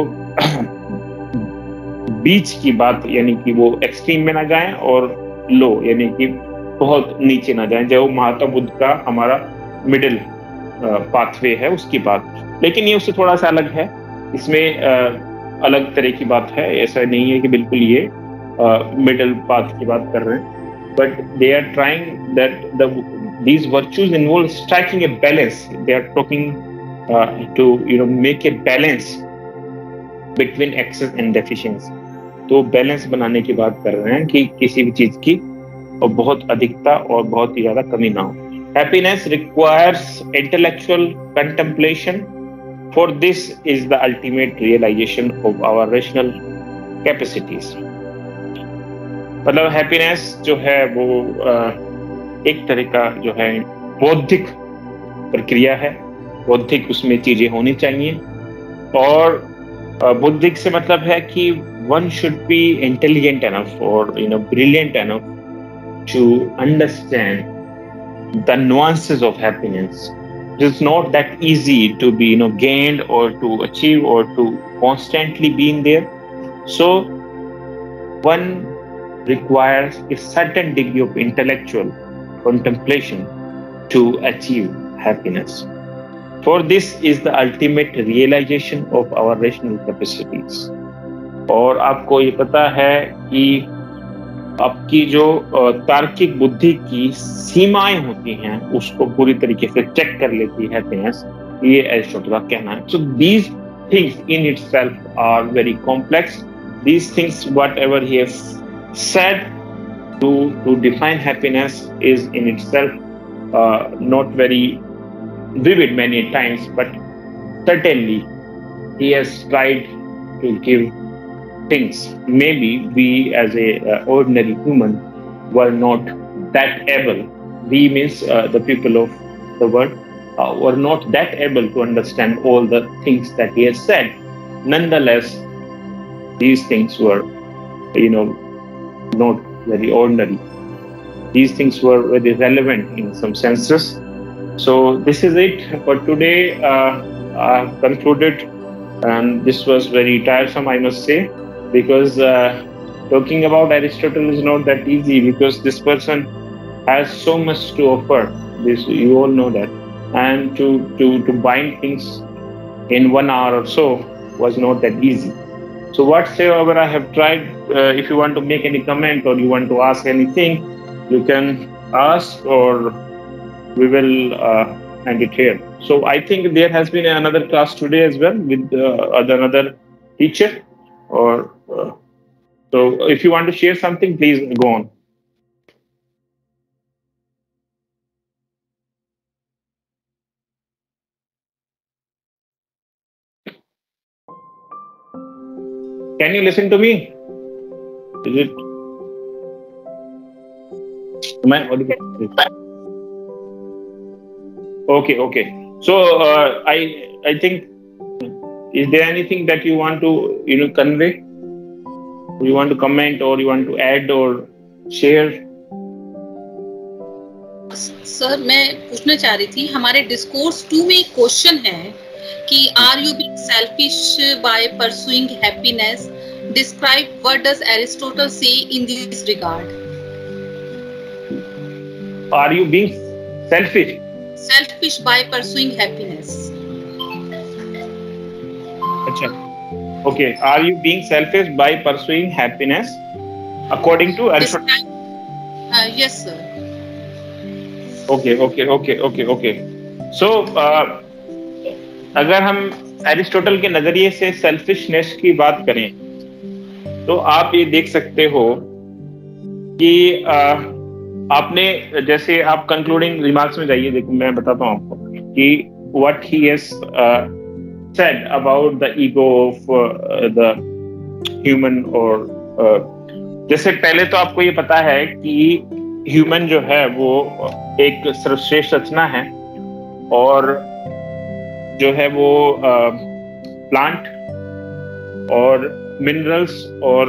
बीच की बात, यानी कि वो एक्सट्रीम में ना जाएं और लो, यानी कि बहुत नीचे ना जाएं, जो महात्मा बुद्ध का हमारा मिडिल पाथवे है उसकी बात. लेकिन ये उससे थोड़ा सा अलग है, इसमें अलग तरह की बात है. ऐसा नहीं है कि बिल्कुल ये मिडिल पाथ की बात कर रहे हैं, but they are trying that these virtues involve striking a balance. They are talking to make a balance between excess and deficiency. तो बैलेंस बनाने की बात कर रहे हैं कि किसी भी चीज की और बहुत अधिकता और बहुत ही ज्यादा कमी ना हो. Happiness requires intellectual contemplation. For this is the ultimate realization of our rational capacities. मतलब हैप्पीनेस जो है वो एक तरह का जो है बौद्धिक प्रक्रिया है, बौद्धिक उसमें चीजें होनी चाहिए, और बौद्धिक से मतलब है कि one should be intelligent enough or brilliant enough to understand the nuances of happiness. It's not that easy to be gained or to achieve or to constantly be in there. So one requires a certain degree of intellectual contemplation to achieve happiness. For this is the ultimate realization of our rational capacities. और आपको ये पता है कि आपकी जो तार्किक बुद्धि की सीमाएं होती हैं उसको पूरी तरीके से चेक कर लेती है हैप्पीनेस, ये एरिस्टोटल का कहना है. So these things in itself are very complex. These things, whatever he has said to define happiness, is in itself not very vivid many times, but certainly he has tried to give things. Maybe we as a ordinary human were not that able. We means the people of the world were not that able to understand all the things that he has said. Nonetheless, these things were, not very ordinary. These things were very relevant in some senses. So this is it for today. I've concluded, and this was very tiresome, I must say, because talking about Aristotle is not that easy, because this person has so much to offer. This, you all know that, and to bind things in 1 hour or so was not that easy. So whatsoever I have tried, if you want to make any comment or you want to ask anything, you can ask, or we will end it here. So I think there has been another class today as well with another teacher. Or so if you want to share something, please go on. Can you listen to me? Is it? Am I audible? Okay. So I think, is there anything that you want to convey? You want to comment, or you want to add or share? Sir, मैं पूछना चाह रही थी, हमारे discourse 2 में एक question है कि are you being selfish by pursuing happiness? Describe what does Aristotle say in this regard. Are you being selfish by pursuing happiness. अच्छा, okay. Are you being selfish by pursuing happiness according to Aristotle? Yes, sir. Okay. So अगर हम Aristotle के नजरिए से selfishness की बात करें, तो आप ये देख सकते हो कि आपने, जैसे आप कंक्लूडिंग रिमार्क्स में जाइए, देखो मैं बताता हूँ आपको कि what he has said about the ego of the human, और जैसे पहले तो आपको ये पता है कि ह्यूमन जो है वो एक सर्वश्रेष्ठ रचना है, और जो है वो प्लांट और मिनरल्स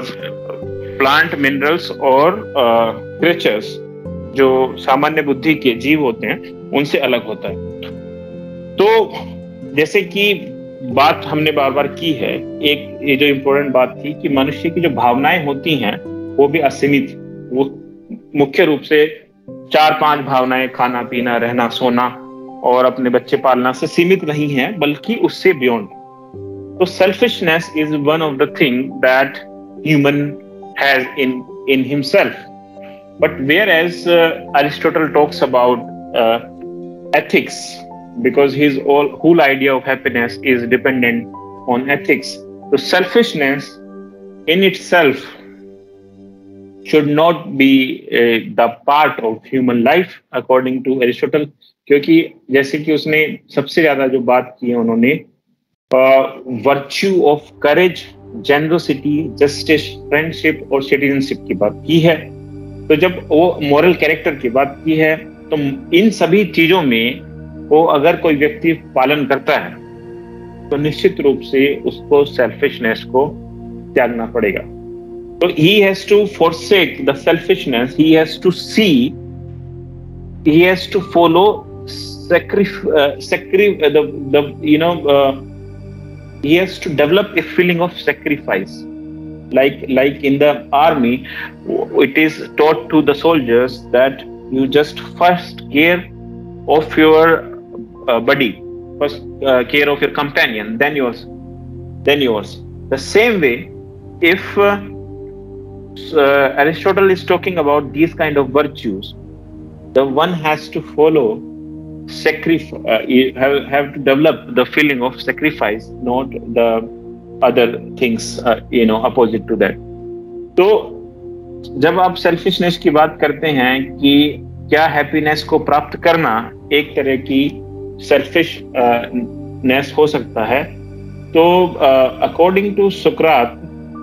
और क्रिएचर्स जो सामान्य बुद्धि के जीव होते हैं उनसे अलग होता है. तो जैसे कि बात हमने बार बार की है, एक ये जो इम्पोर्टेंट बात थी कि मनुष्य की जो भावनाएं होती हैं वो भी असीमित, वो मुख्य रूप से 4-5 भावनाएं, खाना पीना, रहना सोना और अपने बच्चे पालना से सीमित नहीं है, बल्कि उससे बियॉन्ड. तो selfishness is one of the thing that human has in himself. But whereas Aristotle talks about ethics, because his whole idea of happiness is dependent on ethics. So selfishness in itself should not be the part of human life according to Aristotle, क्योंकि जैसे कि उसने सबसे ज्यादा जो बात की है उन्होंने virtue of courage, generosity, justice, friendship और सिटीजनशिप की बात की है। तो जब वो मॉरल कैरेक्टर की बात की है तो इन सभी चीजों में वो अगर कोई व्यक्ति पालन करता है तो निश्चित रूप से उसको सेल्फिशनेस को त्यागना पड़ेगा। तो he has to forsake the selfishness, he has to see, he has to follow he has to develop a feeling of sacrifice. Like in the army, it is taught to the soldiers that you just first care of your buddy, first care of your companion, then yours. The same way, if Aristotle is talking about these kind of virtues, the one has to follow have to develop the feeling of sacrifice, not the other things opposite to that. तो जब आप selfishness की बात करते हैं कि क्या happiness को प्राप्त करना एक तरह की सेल्फिशनेस हो सकता है, तो अकॉर्डिंग टू सुकरात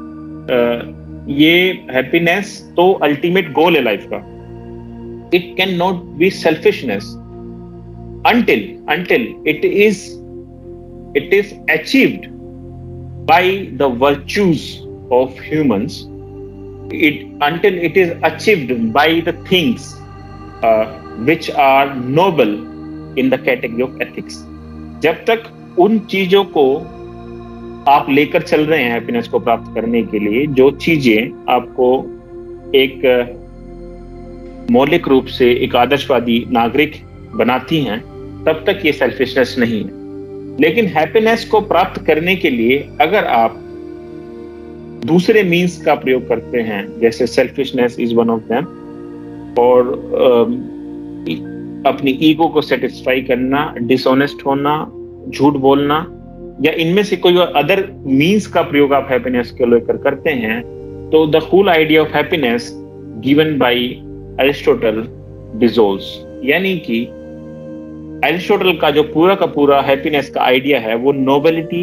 ये हैप्पीनेस तो अल्टीमेट गोल है लाइफ का। It can not be selfishness until it is achieved by the virtues of humans, until it is achieved by the things which are noble in the category of ethics. जब तक उन चीजों को आप लेकर चल रहे हैं हैप्पीनेस को प्राप्त करने के लिए, जो चीजें आपको एक मौलिक रूप से एक आदर्शवादी नागरिक बनाती हैं, तब तक ये सेल्फिशनेस नहीं है। लेकिन हैप्पीनेस को प्राप्त करने के लिए अगर आप दूसरे मीन्स का प्रयोग करते हैं, जैसे selfishness is one of them, और अपनी ईगो को सेटिस्फाई करना, डिसऑनेस्ट होना, झूठ बोलना, या इनमें से कोई अदर मीन्स का प्रयोग आप हैप्पीनेस के लेकर करते हैं, तो the whole idea of happiness given by Aristotle dissolves. यानी कि एरिस्टोटल का जो पूरा का पूरा हैप्पीनेस का आइडिया है वो नोबेलिटी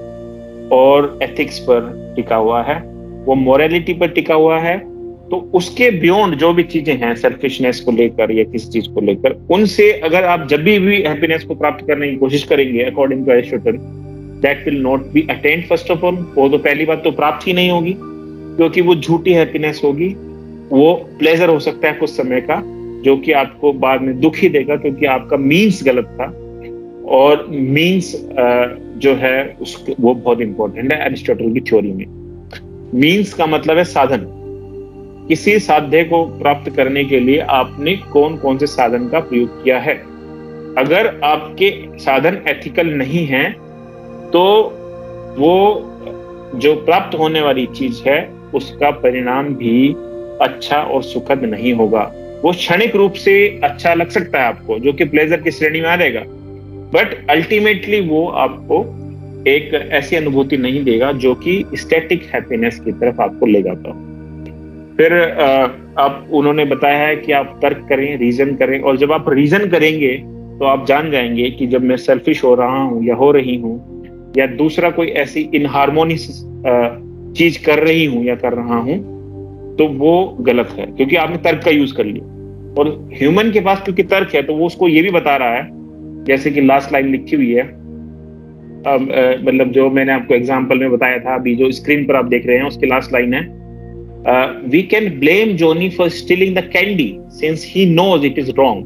और एथिक्स पर टिका हुआ है, वो मोरालिटी पर टिका हुआ है। तो उसके बियॉन्ड जो भी चीजें हैं सेल्फिशनेस को लेकर या किसी चीज को लेकर, उनसे अगर आप जब भी हैप्पीनेस को प्राप्त करने की कोशिश करेंगे according to Aristotle, that will not be attained. First of all, वो तो पहली बात तो प्राप्त ही नहीं होगी, क्योंकि वो झूठी हैप्पीनेस होगी। वो प्लेजर हो सकता है कुछ समय का, जो कि आपको बाद में दुख ही देगा, क्योंकि आपका मीन्स गलत था। और मीन्स जो है वो बहुत इंपॉर्टेंट है एरिस्टोटल की थ्योरी में। मीन्स का मतलब है साधन। किसी साध्य को प्राप्त करने के लिए आपने कौन कौन से साधन का प्रयोग किया है। अगर आपके साधन एथिकल नहीं हैं, तो वो जो प्राप्त होने वाली चीज है उसका परिणाम भी अच्छा और सुखद नहीं होगा। वो क्षणिक रूप से अच्छा लग सकता है आपको, जो कि प्लेजर की श्रेणी में आ जाएगा, बट अल्टीमेटली वो आपको एक ऐसी अनुभूति नहीं देगा जो कि स्टैटिक हैप्पीनेस की तरफ आपको ले जाता हो। फिर आप उन्होंने बताया है कि आप तर्क करें, रीजन करें, और जब आप रीजन करेंगे तो आप जान जाएंगे कि जब मैं सेल्फिश हो रहा हूं या हो रही हूं, या दूसरा कोई ऐसी इनहार्मोनियस चीज कर रही हूं या कर रहा हूं, तो वो गलत है, क्योंकि आपने तर्क का यूज कर लिया। और ह्यूमन के पास क्योंकि तर्क है, तो वो उसको ये भी बता रहा है, जैसे कि लास्ट लाइन लिखी हुई है, मतलब जो मैंने आपको एग्जांपल में बताया था, अभी जो स्क्रीन पर आप देख रहे हैं उसकी लास्ट लाइन है, we can blame Johnny for stealing the candy since he knows it is wrong,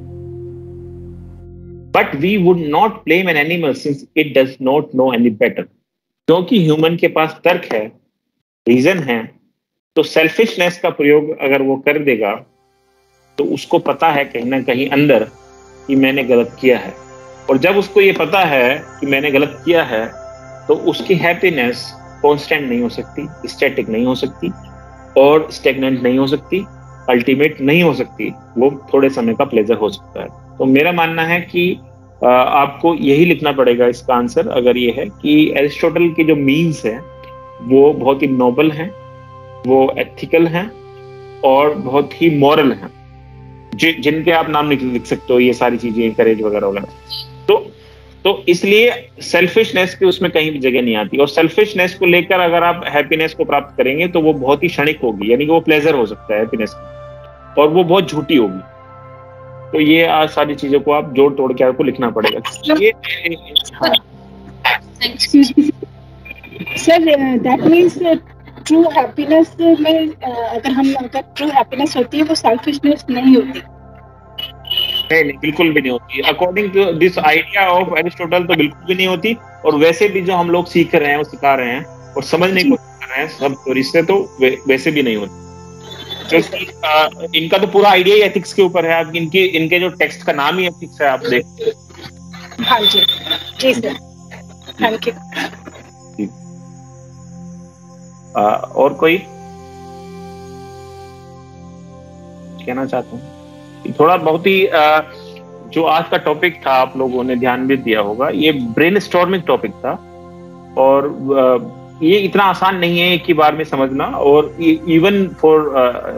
but we would not blame an animal since it does not know any better. क्योंकि human के पास तर्क है, reason है, तो selfishness का प्रयोग अगर वो कर देगा तो उसको पता है कहीं ना कहीं अंदर कि मैंने गलत किया है। और जब उसको ये पता है कि मैंने गलत किया है, तो उसकी हैप्पीनेस कांस्टेंट नहीं हो सकती, स्टैटिक नहीं हो सकती, और स्टेगनेंट नहीं हो सकती, अल्टीमेट नहीं हो सकती। वो थोड़े समय का प्लेजर हो सकता है। तो मेरा मानना है कि आपको यही लिखना पड़ेगा इसका आंसर, अगर ये है कि एरिस्टोटल के जो मीन्स हैं वो बहुत ही नोबल हैं, वो एथिकल हैं, और बहुत ही मॉरल हैं, जिनके आप नाम लिख सकते हो, ये सारी चीजें, करेज वगैरह वगैरह। तो इसलिए सेल्फिशनेस की उसमें कहीं भी जगह नहीं आती। और सेल्फिशनेस को लेकर अगर आप हैप्पीनेस को प्राप्त करेंगे तो वो बहुत ही क्षणिक होगी, यानी कि वो प्लेजर हो सकता है हैप्पीनेस की, और वो बहुत झूठी होगी। तो ये आज सारी चीजों को आप जोड़ तोड़ के आपको लिखना पड़ेगा। ये हाँ sir, that means true happiness में अगर ट्रू हैप्पीनेस होती है वो सेल्फिशनेस नहीं होती। नहीं, बिल्कुल भी नहीं होती। According to this idea of Aristotle तो बिल्कुल भी नहीं होती। और वैसे भी जो हम लोग सीख रहे हैं, वो सिखा रहे हैं और समझने की कोशिश कर रहे हैं सब रिश्ते, तो वैसे भी नहीं होती। क्योंकि इनका तो पूरा आइडिया ही एथिक्स के ऊपर है। आप इनके जो टेक्स्ट का नाम ही एथिक्स है, आप देखते। हाँ जी, जी सर, थैंक यू। और कोई कहना चाहते हैं? थोड़ा बहुत ही जो आज का टॉपिक था, आप लोगों ने ध्यान भी दिया होगा, ये ब्रेनस्टॉर्मिंग टॉपिक था। और ये इतना आसान नहीं है एक ही बार में समझना। और even for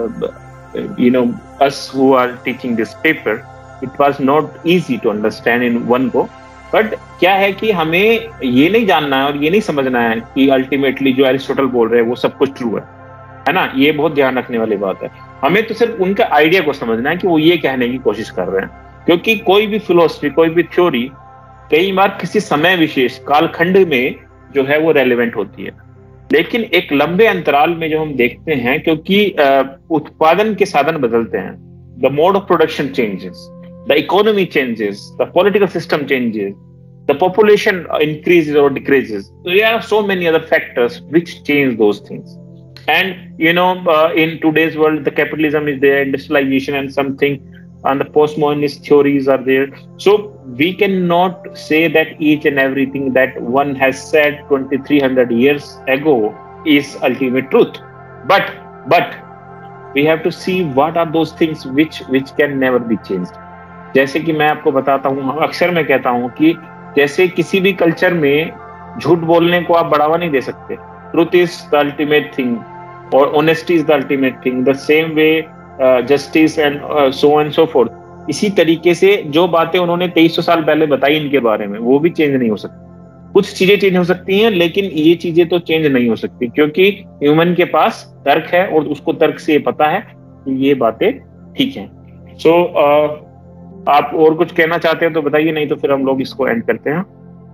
us who are teaching this paper, it was not easy to understand in one go. But क्या है कि हमें ये नहीं जानना है और ये नहीं समझना है कि अल्टीमेटली जो एरिस्टोटल बोल रहे हैं वो सब कुछ ट्रू है ना। ये बहुत ध्यान रखने वाली बात है। हमें तो सिर्फ उनका आइडिया को समझना है कि वो ये कहने की कोशिश कर रहे हैं। क्योंकि कोई भी फिलोसफी, कोई भी थ्योरी कई बार किसी समय विशेष कालखंड में जो है वो रेलेवेंट होती है, लेकिन एक लंबे अंतराल में जो हम देखते हैं, क्योंकि उत्पादन के साधन बदलते हैं, the mode of production changes, the economy changes, the political system changes, the population increases or decreases. So there are so many other factors which change those things. And in today's world, the capitalism is there, industrialization and something, and the postmodernist theories are there. So we cannot say that each and everything that one has said 2300 years ago is ultimate truth. But we have to see what are those things which can never be changed. जैसे कि मैं आपको बताता हूँ, अक्सर मैं कहता हूँ कि जैसे किसी भी कल्चर में झूठ बोलने को आप बढ़ावा नहीं दे सकते। Truth is the ultimate thing और honesty is the ultimate thing. The same way justice and so forth. इसी तरीके से जो बातें उन्होंने 2300 साल पहले बताई इनके बारे में, वो भी चेंज नहीं हो सकती। कुछ चीजें चेंज हो सकती हैं, लेकिन ये चीजें तो चेंज नहीं हो सकती, क्योंकि ह्यूमन के पास तर्क है और उसको तर्क से ये पता है कि ये बातें ठीक हैं। सो आप और कुछ कहना चाहते हैं तो बताइए, नहीं तो फिर हम लोग इसको एंड करते हैं।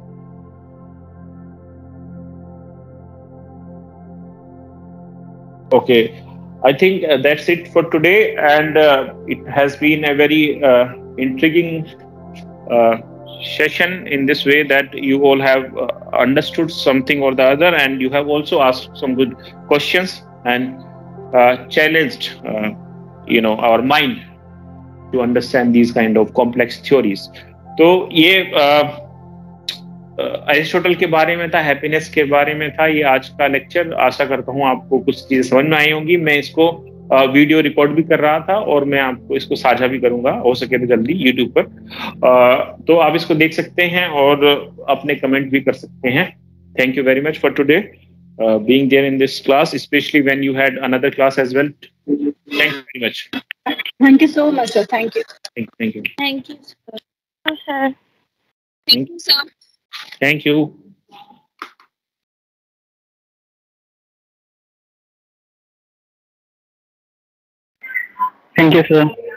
Okay, I think that's it for today, and it has been a very intriguing session in this way that you all have understood something or the other, and you have also asked some good questions and challenged our mind to understand these kind of complex theories. तो ये Aristotle के बारे में था, happiness के बारे में था ये आज का लेक्चर। आशा करता हूँ आपको कुछ चीजें समझ में आई होंगी। मैं इसको वीडियो रिकॉर्ड भी कर रहा था और मैं आपको इसको साझा भी करूंगा, हो सके तो जल्दी यूट्यूब पर। तो आप इसको देख सकते हैं और अपने कमेंट भी कर सकते हैं। Thank you very much for today being there in this class, especially when you had another class as well. Thank you very much. Thank you so much, sir. Thank you. Thank you. Thank you, sir. Thank you, sir. Thank you. Thank you, sir.